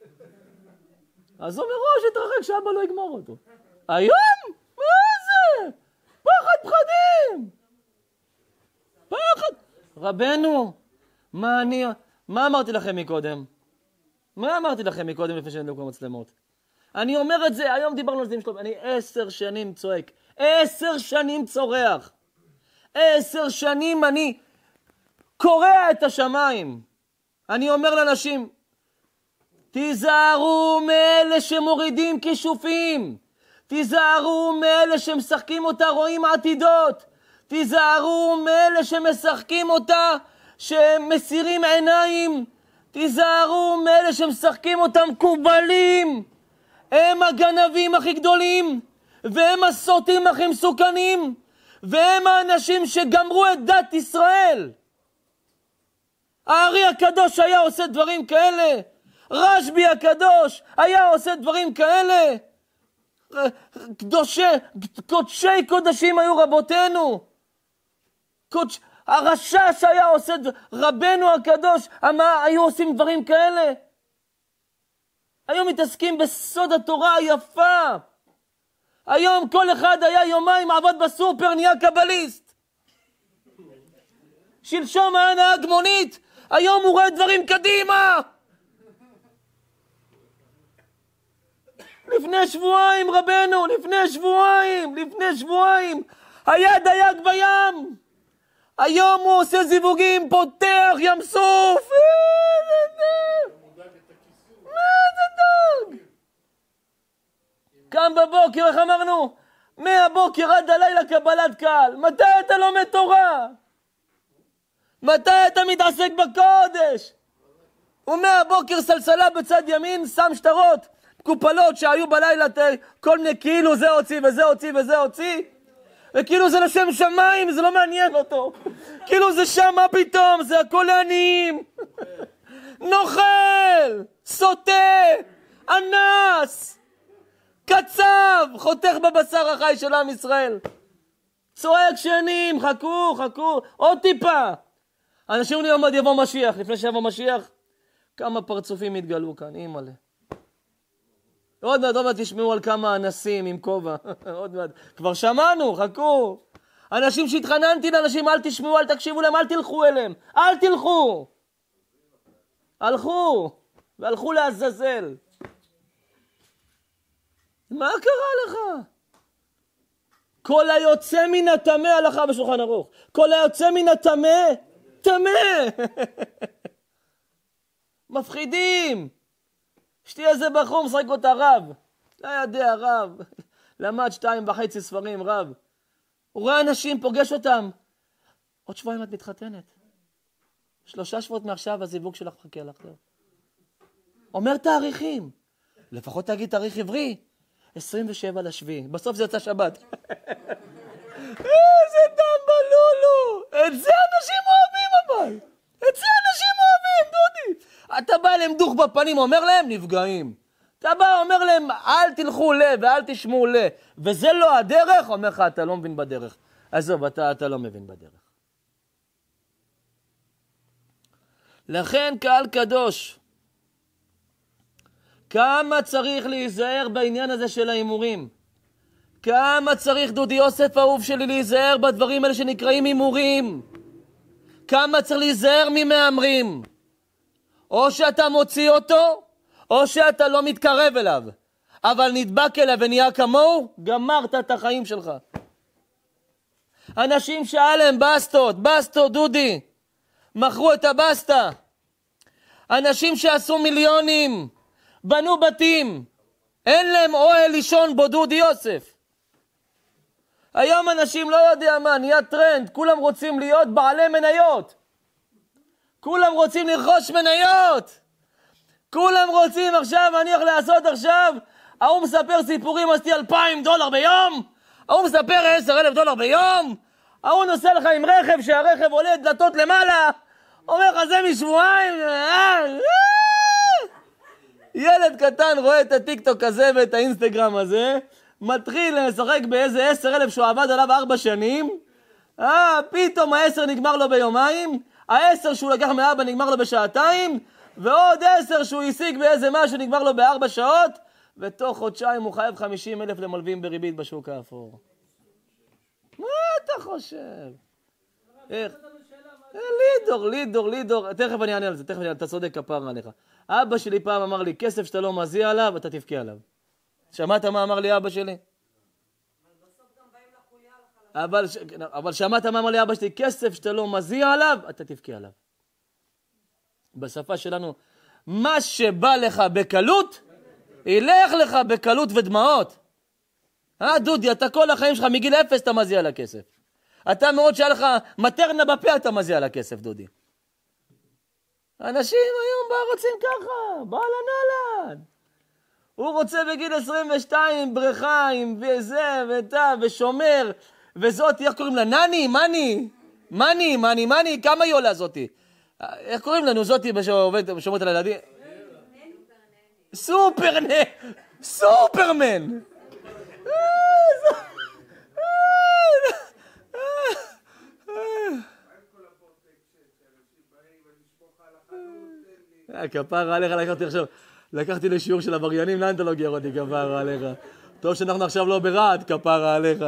אז הוא מראש התרחק שאבא לא יגמור אותו. היום? מה זה? פחד פחדים. פחד. רבנו, מה אמרתי לכם מקודם? מה אמרתי לכם מקודם לפני שנדלקו המצלמות? אני אומר את זה, היום דיברנו על זה עם שלום, אני 10 שנים צועק, 10 שנים צורח, 10 שנים אני קורע את השמיים. אני אומר לאנשים, תיזהרו מאלה שמורידים כישופים, תיזהרו מאלה שמשחקים אותה רואים עתידות, תיזהרו מאלה שמשחקים אותה שמסירים עיניים, תיזהרו מאלה שמשחקים אותם קובלים. הם הגנבים הכי גדולים, והם הסוטים הכי מסוכנים, והם האנשים שגמרו את דת ישראל. הארי הקדוש היה עושה דברים כאלה, רשב"י הקדוש היה עושה דברים כאלה, קודשי קודשים היו רבותינו, הרשש היה עושה, רבנו הקדוש היו עושים דברים כאלה. היום מתעסקים בסוד התורה היפה. היום כל אחד היה יומיים עבד בסופר, נהיה קבליסט. שלשום היה נהג מונית, היום הוא רואה דברים קדימה. לפני שבועיים רבנו, לפני שבועיים, היה דייג בים. היום הוא עושה זיווגים, פותח ים סוף. מה זה דג? קם בבוקר, איך אמרנו? מהבוקר עד הלילה קבלת קהל. מתי אתה לומד תורה? מתי אתה מתעסק בקודש? ומהבוקר סלסלה בצד ימין, שם שטרות, קופלות שהיו בלילה, כל מיני כאילו זה הוציא וזה הוציא וזה הוציא. וכאילו זה לשם שמיים, זה לא מעניין אותו. כאילו זה שם, מה פתאום? זה הכל לעניים. נוכל, סוטה, אנס, קצב, חותך בבשר החי של עם ישראל. צועק שנים, חכו, עוד טיפה. אנשים אומרים, עוד יבוא משיח. לפני שיבוא משיח, כמה פרצופים התגלו כאן, אימא'לה. עוד מעט תשמעו על כמה אנסים עם כובע. עוד מעט. כבר שמענו, חכו. אנשים שהתחננתי לאנשים, אל תשמעו, אל תקשיבו להם, אל תלכו אליהם. אל תלכו. והלכו לעזאזל. מה קרה לך? כל היוצא מן הטמא הלכה בשולחן ערוך. כל היוצא מן הטמא, טמא. מפחידים. שתי איזה בחור משחק אותה רב. לא יודע, רב. למד 2.5 ספרים, רב. הוא רואה אנשים, פוגש אותם. עוד שבועיים את מתחתנת. 3 שבועות מעכשיו הזיווג שלך מחכה לך. אומר תאריכים. לפחות תגיד תאריך עברי. 27/7. בסוף זה יצא שבת. איזה טמבלולו. את זה אנשים אוהבים אבל. את זה אנשים אוהבים, דודי. אתה בא להם דוך בפנים, אומר להם נפגעים. אתה בא, אומר להם אל תלכו ואל תשמעו וזה לא הדרך, אומר לך אתה לא מבין בדרך. עזוב, אתה לא מבין בדרך. לכן קהל קדוש, כמה צריך להיזהר בעניין הזה של האימורים. כמה צריך, דודי יוסף אהוב שלי, להיזהר בדברים האלה שנקראים אימורים. כמה צריך להיזהר ממאמרים. או שאתה מוציא אותו, או שאתה לא מתקרב אליו. אבל נדבק אליו ונהיה כמוהו, גמרת את החיים שלך. אנשים שהיה להם בסטות, דודי. מכרו את הבסטה. אנשים שעשו מיליונים, בנו בתים. אין להם אוהל לישון בו, דודי יוסף. היום אנשים לא יודע מה, נהיה טרנד, כולם רוצים להיות בעלי מניות. כולם רוצים לרכוש מניות. כולם רוצים עכשיו, אני הולך לעשות עכשיו, ההוא מספר סיפורים, עשיתי $2,000 ביום, ההוא מספר $10,000 ביום, ההוא נוסע לך עם רכב, שהרכב עולה דלתות למעלה, אומר לך זה משבועיים, ילד קטן רואה את הטיקטוק הזה ואת האינסטגרם הזה, מתחיל לשחק באיזה 10,000 שהוא עבד עליו 4 שנים, פתאום 10 נגמר לו ביומיים, 10 שהוא לקח מאבא נגמר לו בשעתיים, ועוד 10 שהוא השיג באיזה משהו נגמר לו ב4 שעות, ותוך חודשיים הוא חייב 50,000 למלווים בריבית בשוק האפור. מה אתה חושב? איך? לידור, תכף אני אענה על זה, אתה צודק כפרה עליך. אבא שלי פעם אמר לי, כסף שאתה לא מזיע עליו, אתה תבכה עליו. שמעת מה אמר לי אבא שלי? אבל שמעת מה אמר לי אבא שלי, כסף שאתה לא מזיע עליו, אתה תבכה עליו. בשפה שלנו, מה שבא לך בקלות, ילך לך בקלות ודמעות. דודי, אתה כל החיים שלך מגיל 0 אתה מזיע על הכסף. אתה מאוד שהיה לך מטרנה בפה, אתה מזיע על הכסף, דודי. אנשים היום רוצים ככה, בעל הנהלן. הוא רוצה בגיל 22 בריכה עם וזה ותה ושומר, וזאת, איך קוראים לה? מני, כמה היא עולה זאתי? איך קוראים לנו זאתי שומרת על הילדים? סופרמן. כפרה עליך, לקחתי לשיעור של עבריינים, לאן אתה לא גר אותי, כפרה עליך. טוב שאנחנו עכשיו לא ברעד, כפרה עליך.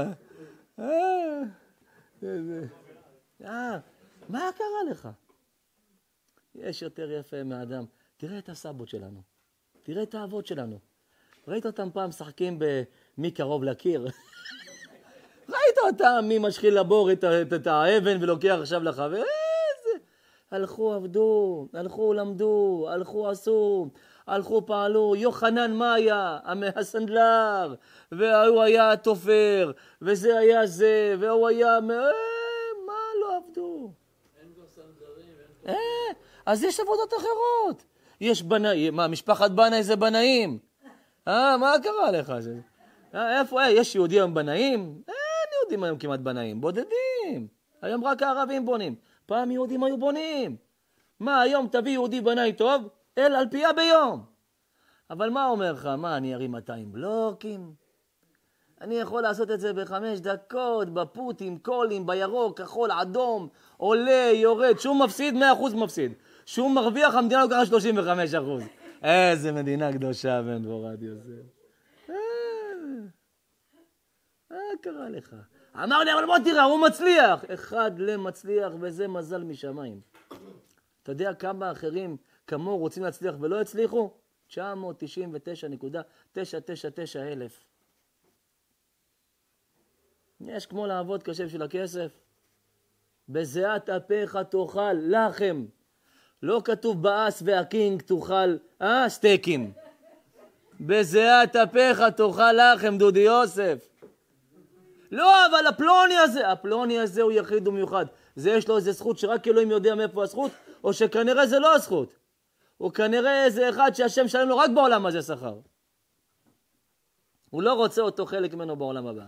מה קרה לך? יש יותר יפה מאדם. תראה את הסבות שלנו. תראה את האבות שלנו. ראית אותם פעם שחקים במי קרוב לקיר? ראית אותם מי משחיל לבור את האבן ולוקח עכשיו לחבר? הלכו עבדו, הלכו למדו, הלכו עשו, הלכו פעלו. יוחנן מה היה? הסנדלר, והוא היה התופר, וזה היה זה, והוא היה... מה לא עבדו?
אין גם סנדלרים,
אז יש עבודות אחרות. יש בנאים, מה, משפחת בנאי זה בנאים? מה קרה לך? איפה, יש יהודים בנאים? אין יהודים היום כמעט בנאים, בודדים. היום רק הערבים בונים. פעם יהודים היו בונים. מה, היום תביא יהודי בנאי טוב? על פיה ביום. אבל מה אומר לך? מה, אני ארים 200 בלוקים? אני יכול לעשות את זה ב5 דקות, בפוטים, קולים, בירוק, כחול, אדום, עולה, יורד, שום מפסיד, 100% מפסיד. שום מרוויח, המדינה לוקחה 35%. איזה מדינה קדושה בן דבורת יוסף. מה קרה לך? אמר לי, אבל בוא תראה, הוא מצליח. אחד למצליח, וזה מזל משמיים. אתה יודע כמה אחרים כמו רוצים להצליח ולא הצליחו? 999.999 אלף. יש כמו לעבוד קשה בשביל הכסף. בזיעת אפיך תאכל לחם. לא כתוב באס והקינג תאכל סטייקים. בזיעת אפיך תאכל לחם, דודי יוסף. לא, אבל הפלוני הזה הוא יחיד ומיוחד. זה יש לו איזה זכות שרק אלוהים יודע מאיפה הזכות, או שכנראה זה לא הזכות. הוא כנראה איזה אחד שהשם שלם לו רק בעולם הזה שכר. הוא לא רוצה אותו חלק ממנו בעולם הבא.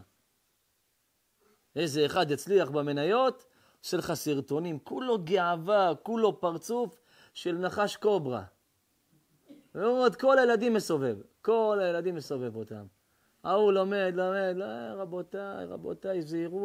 איזה אחד יצליח במניות, עושה לך סרטונים, כולו גאווה, כולו פרצוף של נחש קוברה. ועוד כל הילדים מסובב, כל הילדים מסובב אותם. הוא לומד, לא, רבותיי,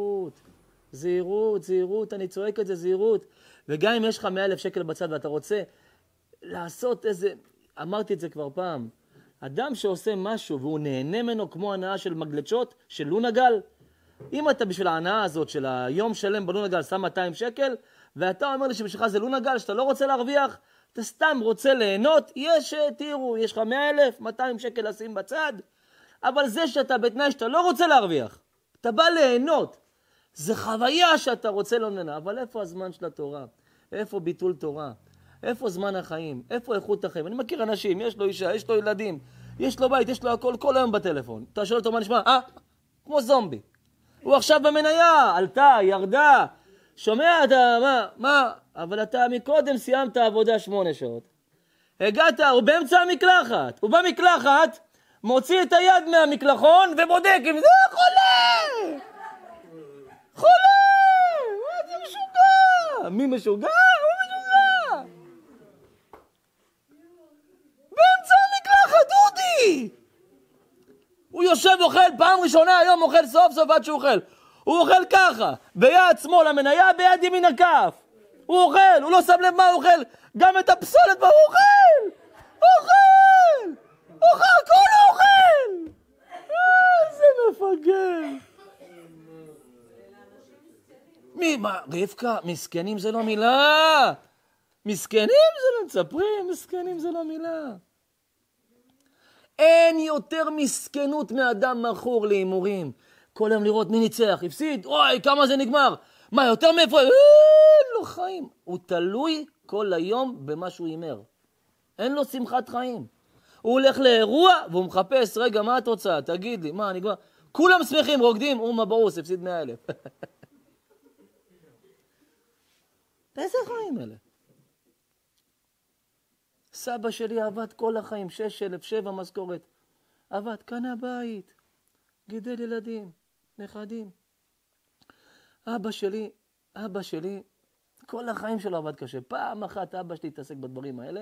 זהירות, אני צועק את זה, זהירות. וגם אם יש לך 100,000 שקל בצד ואתה רוצה לעשות איזה, אמרתי את זה כבר פעם, אדם שעושה משהו והוא נהנה ממנו כמו הנאה של מגלצ'ות, של לונגל, אם אתה בשביל ההנאה הזאת של היום שלם בלונגל שם 200 שקל, ואתה אומר לי שבשבילך זה לונגל שאתה לא רוצה להרוויח, אתה סתם רוצה ליהנות, תראו, יש לך 100,000, 200 שקל לשים בצד, אבל זה שאתה בתנאי שאתה לא רוצה להרוויח, אתה בא ליהנות, זה חוויה שאתה רוצה לא נהנה, אבל איפה הזמן של התורה? איפה ביטול תורה? איפה זמן החיים? איפה איכות החיים? אני מכיר אנשים, יש לו אישה, יש לו ילדים, יש לו בית, יש לו הכל, כל היום בטלפון. אתה שואל אותו מה נשמע? כמו זומבי. הוא עכשיו במניה, עלתה, ירדה, שומע אתה, מה? אבל אתה מקודם סיימת עבודה 8 שעות. הגעת, הוא באמצע המקלחת. הוא במקלחת, מוציא את היד מהמקלחון ובודק אם זה חולה! מה זה משוגע? מי משוגע? הוא משוגע! באמצע המקלחת, דודי! הוא יושב אוכל, פעם ראשונה היום אוכל סוף עד שהוא אוכל. הוא אוכל ככה, ביד שמאל המניה, ביד ימין הכף. הוא אוכל, הוא לא שם לב מה הוא אוכל, גם את הפסולת מה הוא אוכל! כולו אוכל! איזה מפגר! מה, רבקה, מסכנים זה לא מילה! מסכנים זה לא מצפרים, מסכנים זה לא מילה. אין יותר מסכנות מאדם מכור להימורים. כל היום לראות מי ניצח, הפסיד, אוי, כמה זה נגמר. מה, יותר מאיפה? אין לו חיים. הוא תלוי כל היום במה שהוא הימר. אין לו שמחת חיים. הוא הולך לאירוע והוא מחפש, רגע, מה התוצאה? תגיד לי, מה, נגמר? כולם שמחים, רוקדים, הוא מברוס, הפסיד 100,000. איזה חיים אלה? סבא שלי עבד כל החיים, 6,000, 7 משכורת. עבד, קנה בית, גידל ילדים, נכדים. אבא שלי, כל החיים שלו עבד קשה. פעם אחת אבא שלי התעסק בדברים האלה,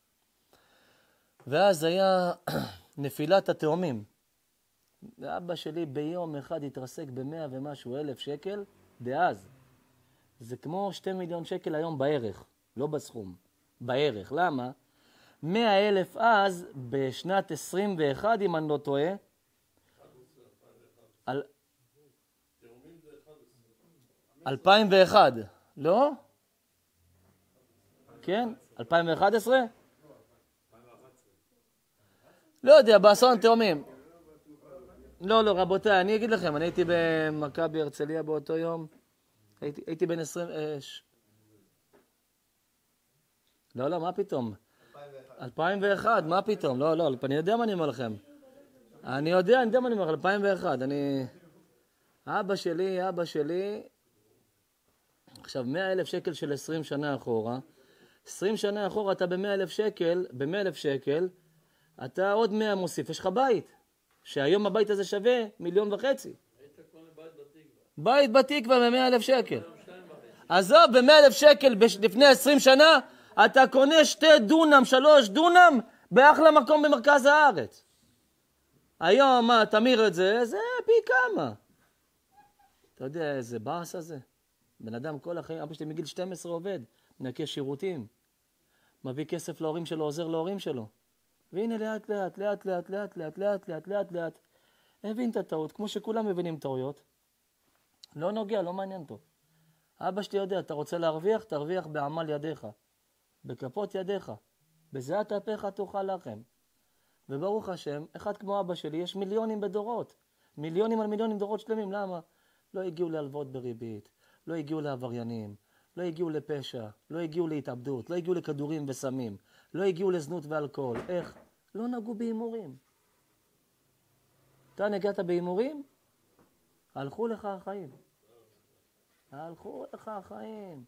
ואז היה נפילת התאומים. ואבא שלי ביום אחד התרסק ב100 ומשהו אלף שקל, דאז. זה כמו 2 מיליון שקל היום בערך, לא בסכום, בערך. למה? 100,000 אז, בשנת 21, אם אני לא טועה, על 2001, לא? כן? 2011? לא יודע, באסון תאומים. לא, רבותיי, אני אגיד לכם, אני הייתי במכבי הרצליה באותו יום, הייתי בן 20... לא, מה פתאום? 2001, מה פתאום? לא, אני יודע מה אני אומר לכם. אני יודע מה אני אומר לכם, 2001. אבא שלי, עכשיו 100,000 שקל של 20 שנה אחורה, 20 שנה אחורה אתה ב100,000 שקל, אתה עוד 100 מוסיף, יש לך בית, שהיום הבית הזה שווה 1.5 מיליון.
היית קונה בית בתקווה.
בית בתקווה ב100,000 שקל. עזוב, ב100,000 שקל לפני 20 שנה, אתה קונה 2 דונם, 3 דונם, באחלה מקום במרכז הארץ. היום, מה, תמיר את זה, זה פי כמה. אתה יודע איזה באס הזה? בן אדם כל החיים, אבא שלי מגיל 12 עובד, מנקה שירותים, מביא כסף להורים שלו, עוזר להורים שלו. והנה לאט, הבין את הטעות, כמו שכולם מבינים טעויות. לא נוגע, לא מעניין אותו. אבא שלי יודע, אתה רוצה להרוויח, תרוויח בעמל ידיך, בכפות ידיך, בזיעת אפיך תאכל לחם. וברוך השם, אחד כמו אבא שלי, יש מיליונים בדורות, מיליונים על מיליונים דורות שלמים. למה? לא הגיעו להלוואות בריבית, לא הגיעו לעבריינים, לא הגיעו לפשע, לא הגיעו להתאבדות, לא הגיעו לכדורים וסמים, לא הגיעו לזנות ואלכוהול. איך? לא נגעו בהימורים. אתה נגעת בהימורים? הלכו לך החיים. הלכו לך החיים.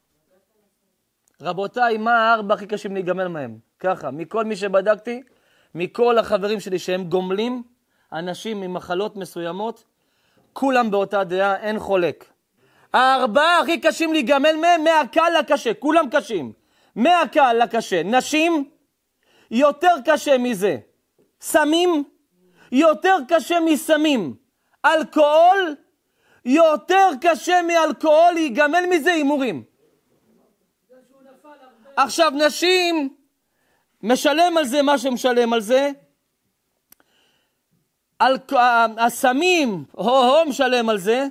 רבותיי, מה הארבע הכי קשים להיגמל מהם? ככה, מכל מי שבדקתי, מכל החברים שלי שהם גומלים, אנשים ממחלות מסוימות, כולם באותה דעה, אין חולק. הארבעה הכי קשים להיגמל מהם, מהקל לקשה, כולם קשים. מהקל לקשה. נשים, יותר קשה מזה. סמים, יותר קשה מסמים. אלכוהול, יותר קשה מאלכוהול, להיגמל מזה הימורים. עכשיו נשים, משלם על זה מה שמשלם על זה. הסמים, הוא משלם על זה.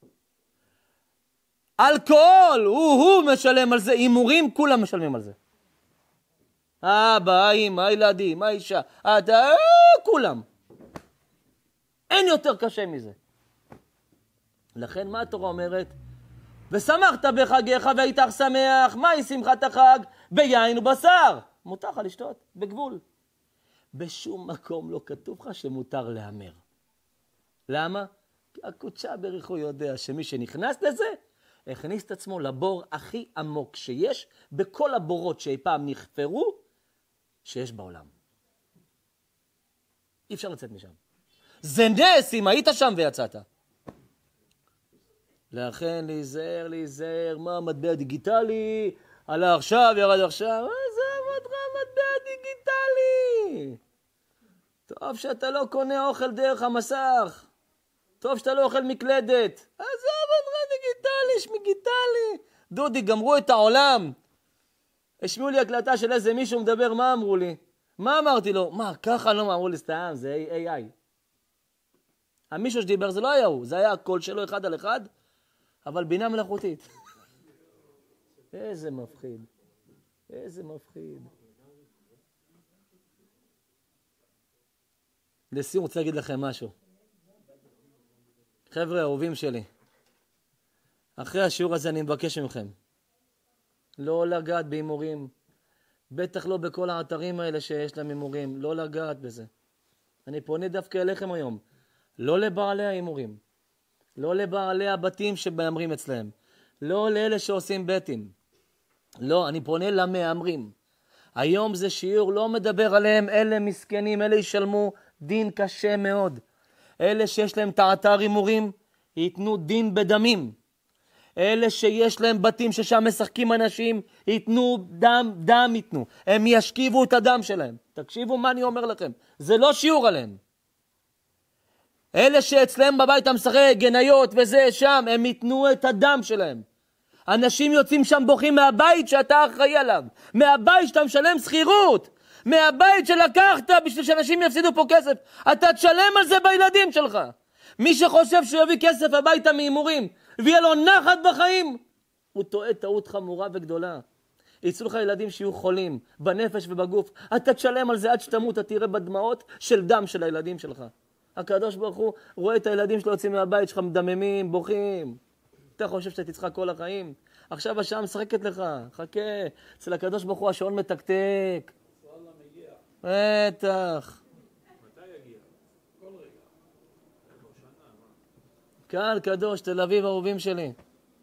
אלכוהול, הוא משלם על זה. הימורים, כולם משלמים על זה. אבא, האמא, הילדים, האישה, כולם. אין יותר קשה מזה. לכן מה התורה אומרת? ושמחת בחגיך והיית שמח. מהי שמחת החג? ביין ובשר. מותר לך לשתות, בגבול. בשום מקום לא כתוב לך שמותר להמר. למה? כי הקודשה בריחו יודע שמי שנכנס לזה, הכניס את עצמו לבור הכי עמוק שיש, בכל הבורות שאי פעם נחפרו, שיש בעולם. אי אפשר לצאת משם. זה נס אם היית שם ויצאת. לכן להיזהר, מה המטבע דיגיטלי? עלה עכשיו, ירד עכשיו. זה המטבע דיגיטלי. טוב שאתה לא קונה אוכל דרך המסך. טוב שאתה לא אוכל מקלדת. זה המטבע דיגיטלי, שמיגיטלי. דודי, גמרו את העולם. השמיעו לי הקלטה של איזה מישהו מדבר, מה אמרו לי? מה אמרתי לו? מה, ככה לא אמרו לי, סתם, זה AI. המישהו שדיבר זה לא היה הוא, זה היה הקול שלו אחד על אחד, אבל בינה מלאכותית. איזה מפחיד. איזה מפחיד. לסיום רוצה להגיד לכם משהו. חבר'ה, אהובים שלי, אחרי השיעור הזה אני מבקש מכם, לא לגעת בהימורים, בטח לא בכל האתרים האלה שיש להם הימורים, לא לגעת בזה. אני פונה דווקא אליכם היום, לא לבעלי ההימורים, לא לבעלי הבתים שמאמרים אצלהם, לא לאלה שעושים בטים. לא, אני פונה למאמרים. היום זה שיעור, לא מדבר עליהם, אלה מסכנים, אלה ישלמו דין קשה מאוד. אלה שיש להם תעתר הימורים, ייתנו דין בדמים. אלה שיש להם בתים ששם משחקים אנשים, ייתנו דם ייתנו. הם ישכיבו את הדם שלהם. תקשיבו מה אני אומר לכם. זה לא שיעור עליהם. אלה שאצלם בבית המשחק, גניות וזה שם, הם ייתנו את הדם שלהם. אנשים יוצאים שם בוכים מהבית שאתה אחראי עליו. מהבית שאתה משלם שכירות. מהבית שלקחת בשביל שאנשים יפסידו פה כסף. אתה תשלם על זה בילדים שלך. מי שחושב שהוא יביא כסף הביתה מהימורים, ויהיה לו נחת בחיים, הוא טועה טעות חמורה וגדולה. יצאו לך ילדים שיהיו חולים, בנפש ובגוף. אתה תשלם על זה עד שתמות, אתה תראה בדמעות של דם של הילדים שלך. הקדוש ברוך הוא רואה את הילדים שלו יוצאים מהבית שלך, מדממים, בוכים. אתה חושב שאתה תצחק כל החיים? עכשיו השעה משחקת לך, חכה. אצל הקדוש ברוך הוא השעון מתקתק. בטח.
מתי יגיע? כל רגע.
קהל קדוש, תל אביב אהובים שלי.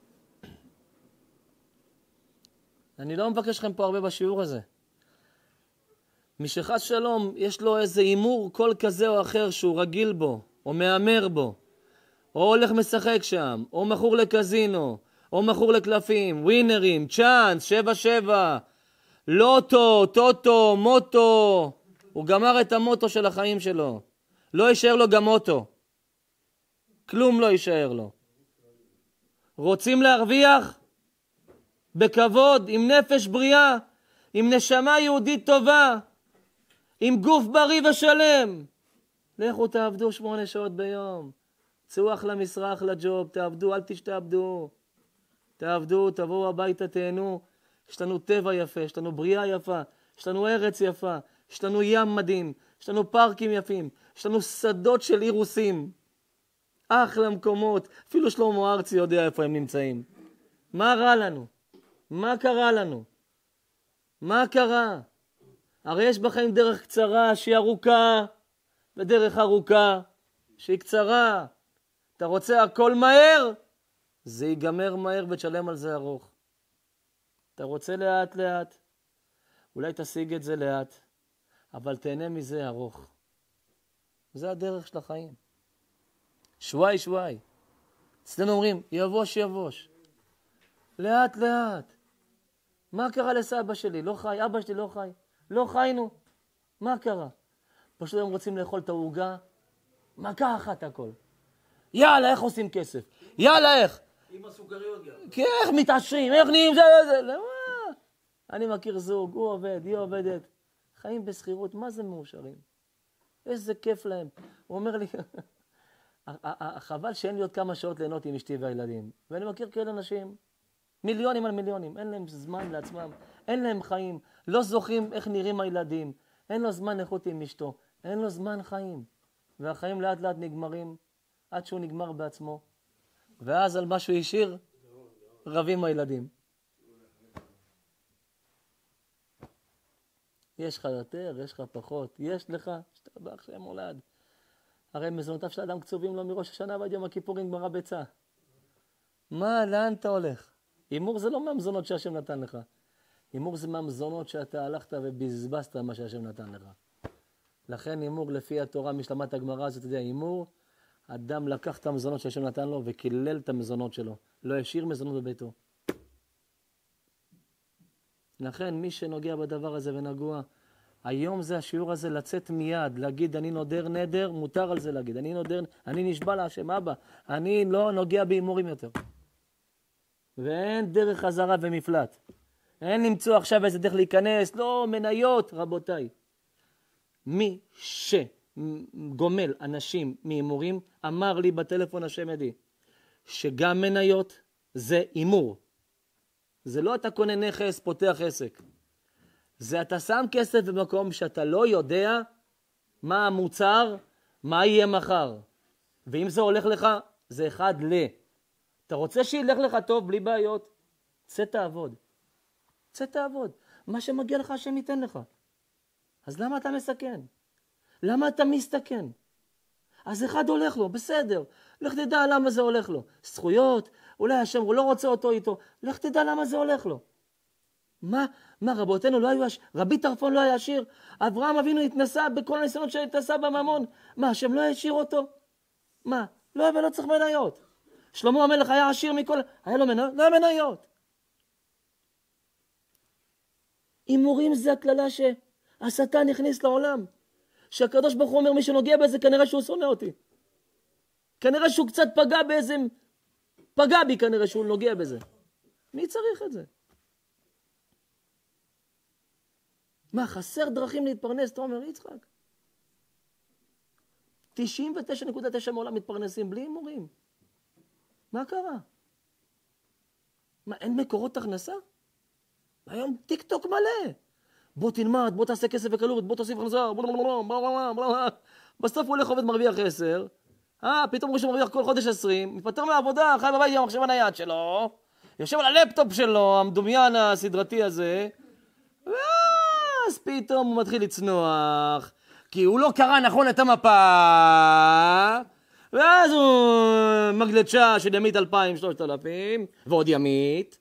אני לא מבקש לכם פה הרבה בשיעור הזה. מי שחס שלום יש לו איזה אימור כל כזה או אחר שהוא רגיל בו, או מאמר בו, או הולך משחק שם, או מכור לקזינו, או מכור לקלפים, ווינרים, צ'אנס, 7-7, לוטו, טוטו, מוטו. הוא גמר את המוטו של החיים שלו. לא יישאר לו גם מוטו. כלום לא יישאר לו. רוצים להרוויח? בכבוד, עם נפש בריאה, עם נשמה יהודית טובה, עם גוף בריא ושלם. לכו תעבדו 8 שעות ביום. צאו אחלה משרה, אחלה ג'וב, תעבדו, אל תשתעבדו. תעבדו, תבואו הביתה, תהנו. יש לנו טבע יפה, יש לנו בריאה יפה, יש לנו ארץ יפה, יש לנו ים מדהים, יש לנו פארקים יפים, יש לנו שדות של אירוסים. אחלה מקומות, אפילו שלמה ארצי יודע איפה הם נמצאים. מה רע לנו? מה קרה לנו? מה קרה? הרי יש בחיים דרך קצרה שהיא ארוכה, ודרך ארוכה שהיא קצרה. אתה רוצה הכל מהר? זה ייגמר מהר ותשלם על זה ארוך. אתה רוצה לאט לאט? אולי תשיג את זה לאט, אבל תהנה מזה ארוך. זה הדרך של החיים. שוואי שוואי. אצלנו אומרים, יבוש יבוש. לאט לאט. מה קרה לסבא שלי? לא חי. אבא שלי לא חי. לא חיינו. מה קרה? פשוט הם רוצים לאכול את העוגה. מכה אחת הכל. יאללה, איך עושים כסף? יאללה, איך?
עם הסוכריות גם.
כי איך מתעשרים? איך נהיים זה? למה? אני מכיר זוג, הוא עובד, היא עובדת. חיים בסחירות, מה זה מאושרים? איזה כיף להם. הוא אומר לי, חבל שאין לי עוד כמה שעות ליהנות עם אשתי והילדים. ואני מכיר כאלה אנשים, מיליונים על מיליונים, אין להם זמן לעצמם, אין להם חיים, לא זוכרים איך נראים הילדים, אין לו זמן איכות עם אשתו, אין לו זמן חיים. והחיים לאט לאט נגמרים, עד שהוא נגמר בעצמו. ואז על משהו ישיר, רבים הילדים. יש לך יותר, יש לך פחות, יש לך, שתבח שם מולד. הרי מזונותיו של אדם קצובים לו מראש השנה ועד יום הכיפורים גמרא ביצה. מה, לאן אתה הולך? הימור זה לא מהמזונות שהשם נתן לך. הימור זה מהמזונות שאתה הלכת ובזבזת מה שהשם נתן לך. לכן הימור לפי התורה, משלמת הגמרא הזאת, אתה יודע, הימור, אדם לקח את המזונות שהשם נתן לו וקילל את המזונות שלו. לא השאיר מזונות בביתו. לכן מי שנוגע בדבר הזה ונגוע, היום זה השיעור הזה לצאת מיד, להגיד אני נודר נדר, מותר על זה להגיד, אני נשבע להשם, אבא, אני לא נוגע בהימורים יותר. ואין דרך חזרה ומפלט. אין למצוא עכשיו איזה דרך להיכנס, לא מניות, רבותיי. מי שגומל אנשים מהימורים, אמר לי בטלפון השם ידי, שגם מניות זה הימור. זה לא אתה קונה נכס, פותח עסק. זה אתה שם כסף במקום שאתה לא יודע מה המוצר, מה יהיה מחר. ואם זה הולך לך, זה אחד אתה רוצה שילך לך טוב, בלי בעיות? צא תעבוד. צא תעבוד. מה שמגיע לך, השם ייתן לך. אז למה אתה מסכן? למה אתה מסתכן? אז אחד הולך לו, בסדר. לך תדע למה זה הולך לו. זכויות, אולי השם הוא לא רוצה אותו איתו. לך תדע למה זה הולך לו. מה רבותינו לא היו רבי טרפון לא היה עשיר? אברהם אבינו התנסה בכל הניסיונות שהתנסה בממון. מה, השם לא השאיר אותו? מה? לא, אבל לא צריך מניות. שלמה המלך היה עשיר מכל... היה לו מניות? לא היה מניות. הימורים זה הכללה שהשטן הכניס לעולם. שהקדוש ברוך הוא אומר, מי שנוגע בזה, כנראה שהוא שונא אותי. כנראה שהוא קצת פגע בי כנראה שהוא נוגע בזה. מי צריך את זה? מה, חסר דרכים להתפרנס? אתה אומר, יצחק. 99.9 מעולם מתפרנסים בלי הימורים. מה קרה? מה, אין מקורות הכנסה? היום טיק טוק מלא. בוא תלמד, בוא תעשה כסף וקלות, בוא תוסיף הכנסה, בסוף הוא הולך עובד מרוויח 10, פתאום ראשון מרוויח כל חודש 20, מתפטר מהעבודה, חי בבית עם המחשב הנייד שלו, יושב על הלפטופ שלו, המדומיין הסדרתי הזה, ואז פתאום הוא מתחיל לצנוח, כי הוא לא קרא נכון את המפה, ואז הוא מגלצ'ה של ימית 2,000, 3,000, ועוד ימית,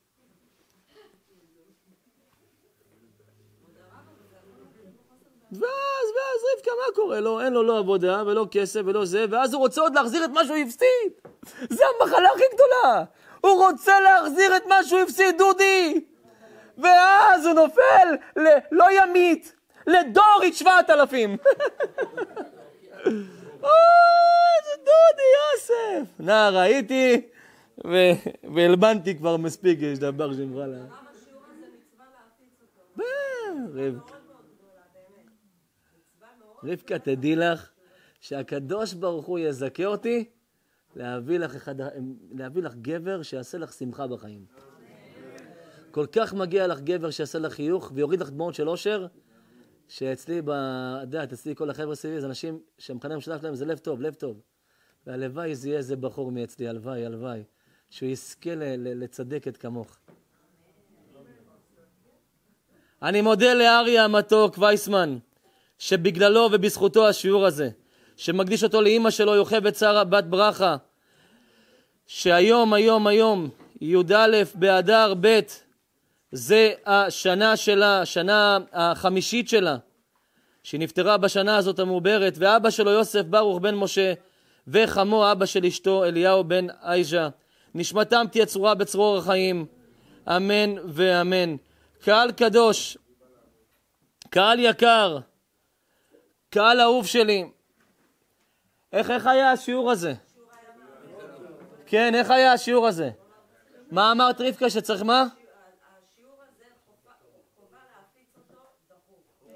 ואז רבקה, מה קורה לו? אין לו לא עבודה ולא כסף ולא זה, ואז הוא רוצה עוד להחזיר את מה שהוא הפסיד. זה המחלה הכי גדולה. הוא רוצה להחזיר את מה שהוא הפסיד, דודי. ואז הוא נופל לא ימית, לדורית 7,000. זה דודי, יוסף. נע, ראיתי והלבנתי כבר מספיק, יש דבר שמרה לה.
השיעור הזה מצווה להפיץ אותו.
רבקה. רבקה, תדעי לך שהקדוש ברוך הוא יזכה אותי להביא לך גבר שיעשה לך שמחה בחיים. כל כך מגיע לך גבר שיעשה לך חיוך ויוריד לך דמעות של אושר, שאצלי, אצלי כל החבר'ה סביבי, זה אנשים שהמכנה המשותף שלהם זה לב טוב, לב טוב. והלוואי זה יהיה איזה בחור מאצלי, הלוואי, שהוא יזכה לצדקת כמוך. אני מודה לאריה המתוק וייסמן, שבגללו ובזכותו השיעור הזה, שמקדיש אותו לאמא שלו, יוכבד שרה בת ברכה, שהיום, י"א באדר ב', זה השנה שלה, השנה החמישית שלה, שהיא נפטרה בשנה הזאת המעוברת, ואבא שלו יוסף ברוך בן משה, וחמו אבא של אשתו אליהו בן עיישה. נשמתם תהיה צרורה בצרור החיים, אמן ואמן. קהל קדוש, קהל יקר, קהל אהוב שלי, איך היה השיעור הזה? כן, איך היה השיעור הזה? מה אמרת רבקה שצריך מה?
השיעור הזה חובה להפיץ אותו דחוף,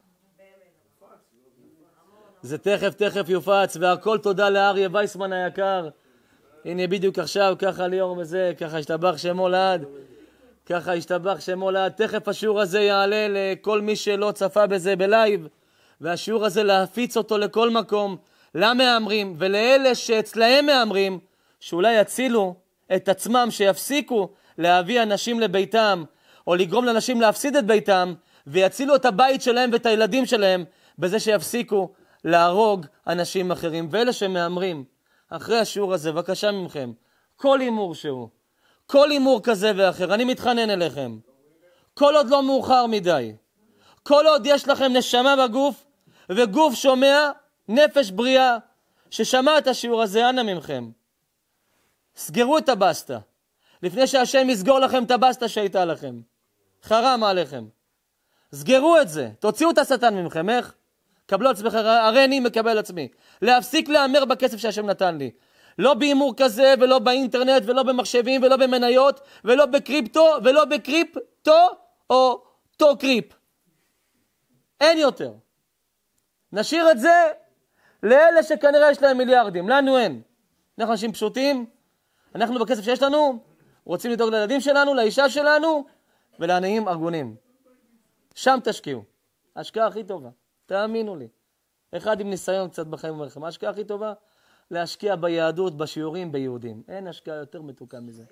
באמת.
זה תכף יופץ, והכל תודה לאריה וייסמן היקר. הנה בדיוק עכשיו, ככה ליאור מזה, ככה השתבח שמו לעד. ככה השתבח שמו לעד. תכף השיעור הזה יעלה לכל מי שלא צפה בזה בלייב, והשיעור הזה להפיץ אותו לכל מקום, למאמרים ולאלה שאצלהם מאמרים, שאולי יצילו את עצמם, שיפסיקו להביא אנשים לביתם, או לגרום לאנשים להפסיד את ביתם, ויצילו את הבית שלהם ואת הילדים שלהם, בזה שיפסיקו להרוג אנשים אחרים. ואלה שמאמרים, אחרי השיעור הזה, בבקשה ממכם, כל אימור שהוא, כל אימור כזה ואחר, אני מתחנן אליכם, כל עוד לא מאוחר מדי, כל עוד יש לכם נשמה בגוף, וגוף שומע, נפש בריאה, ששמע את השיעור הזה, אנא ממכם, סגרו את הבסטה, לפני שהשם יסגור לכם את הבסטה שהייתה לכם. חרם עליכם. סגרו את זה, תוציאו את השטן ממכם. איך? קבלו עצמך, הרי אני מקבל עצמי. להפסיק להאמר בכסף שהשם נתן לי. לא באימור כזה, ולא באינטרנט, ולא במחשבים, ולא במניות, ולא בקריפטו, ולא בקריפטו, או טו-קריפ. אין יותר. נשאיר את זה לאלה שכנראה יש להם מיליארדים. לנו אין. אנחנו אנשים פשוטים, אנחנו בכסף שיש לנו, רוצים לדאוג לילדים שלנו, לאישה שלנו, ולעניים ארגונים. שם תשקיעו. ההשקעה הכי טובה. תאמינו לי. אחד עם ניסיון קצת בחיים אומר לכם, ההשקעה הכי טובה, להשקיע ביהדות, בשיעורים, ביהודים. אין השקעה יותר מתוקה מזה.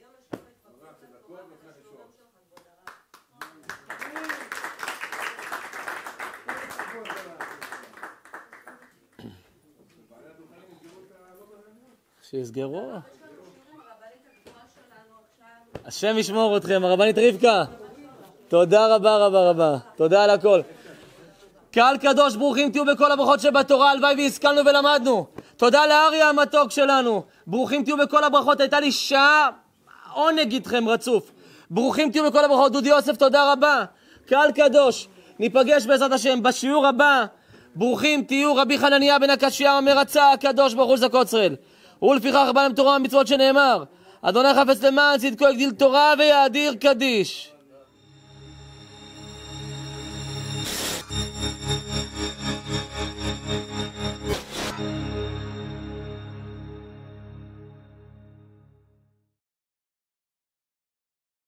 שיסגרו. השם ישמור אתכם, הרבנית רבקה. תודה רבה. תודה על הכל. קהל קדוש, ברוכים תהיו בכל הברכות שבתורה, הלוואי והשכלנו ולמדנו. תודה לאריה המתוק שלנו. ברוכים תהיו בכל הברכות, הייתה לי שעה עונג איתכם רצוף. ברוכים תהיו בכל הברכות. דודי יוסף, תודה רבה. קהל קדוש, ניפגש בעזרת השם בשיעור הבא. ברוכים תהיו. רבי חנניה בן הקשיא אומר, רצה הקדוש ברוך הוא זכות ישראל. ולפיכך בא להם תורה ומצוות שנאמר, אדוני חפץ למען צדקו יגדיל תורה ויאדיר קדיש.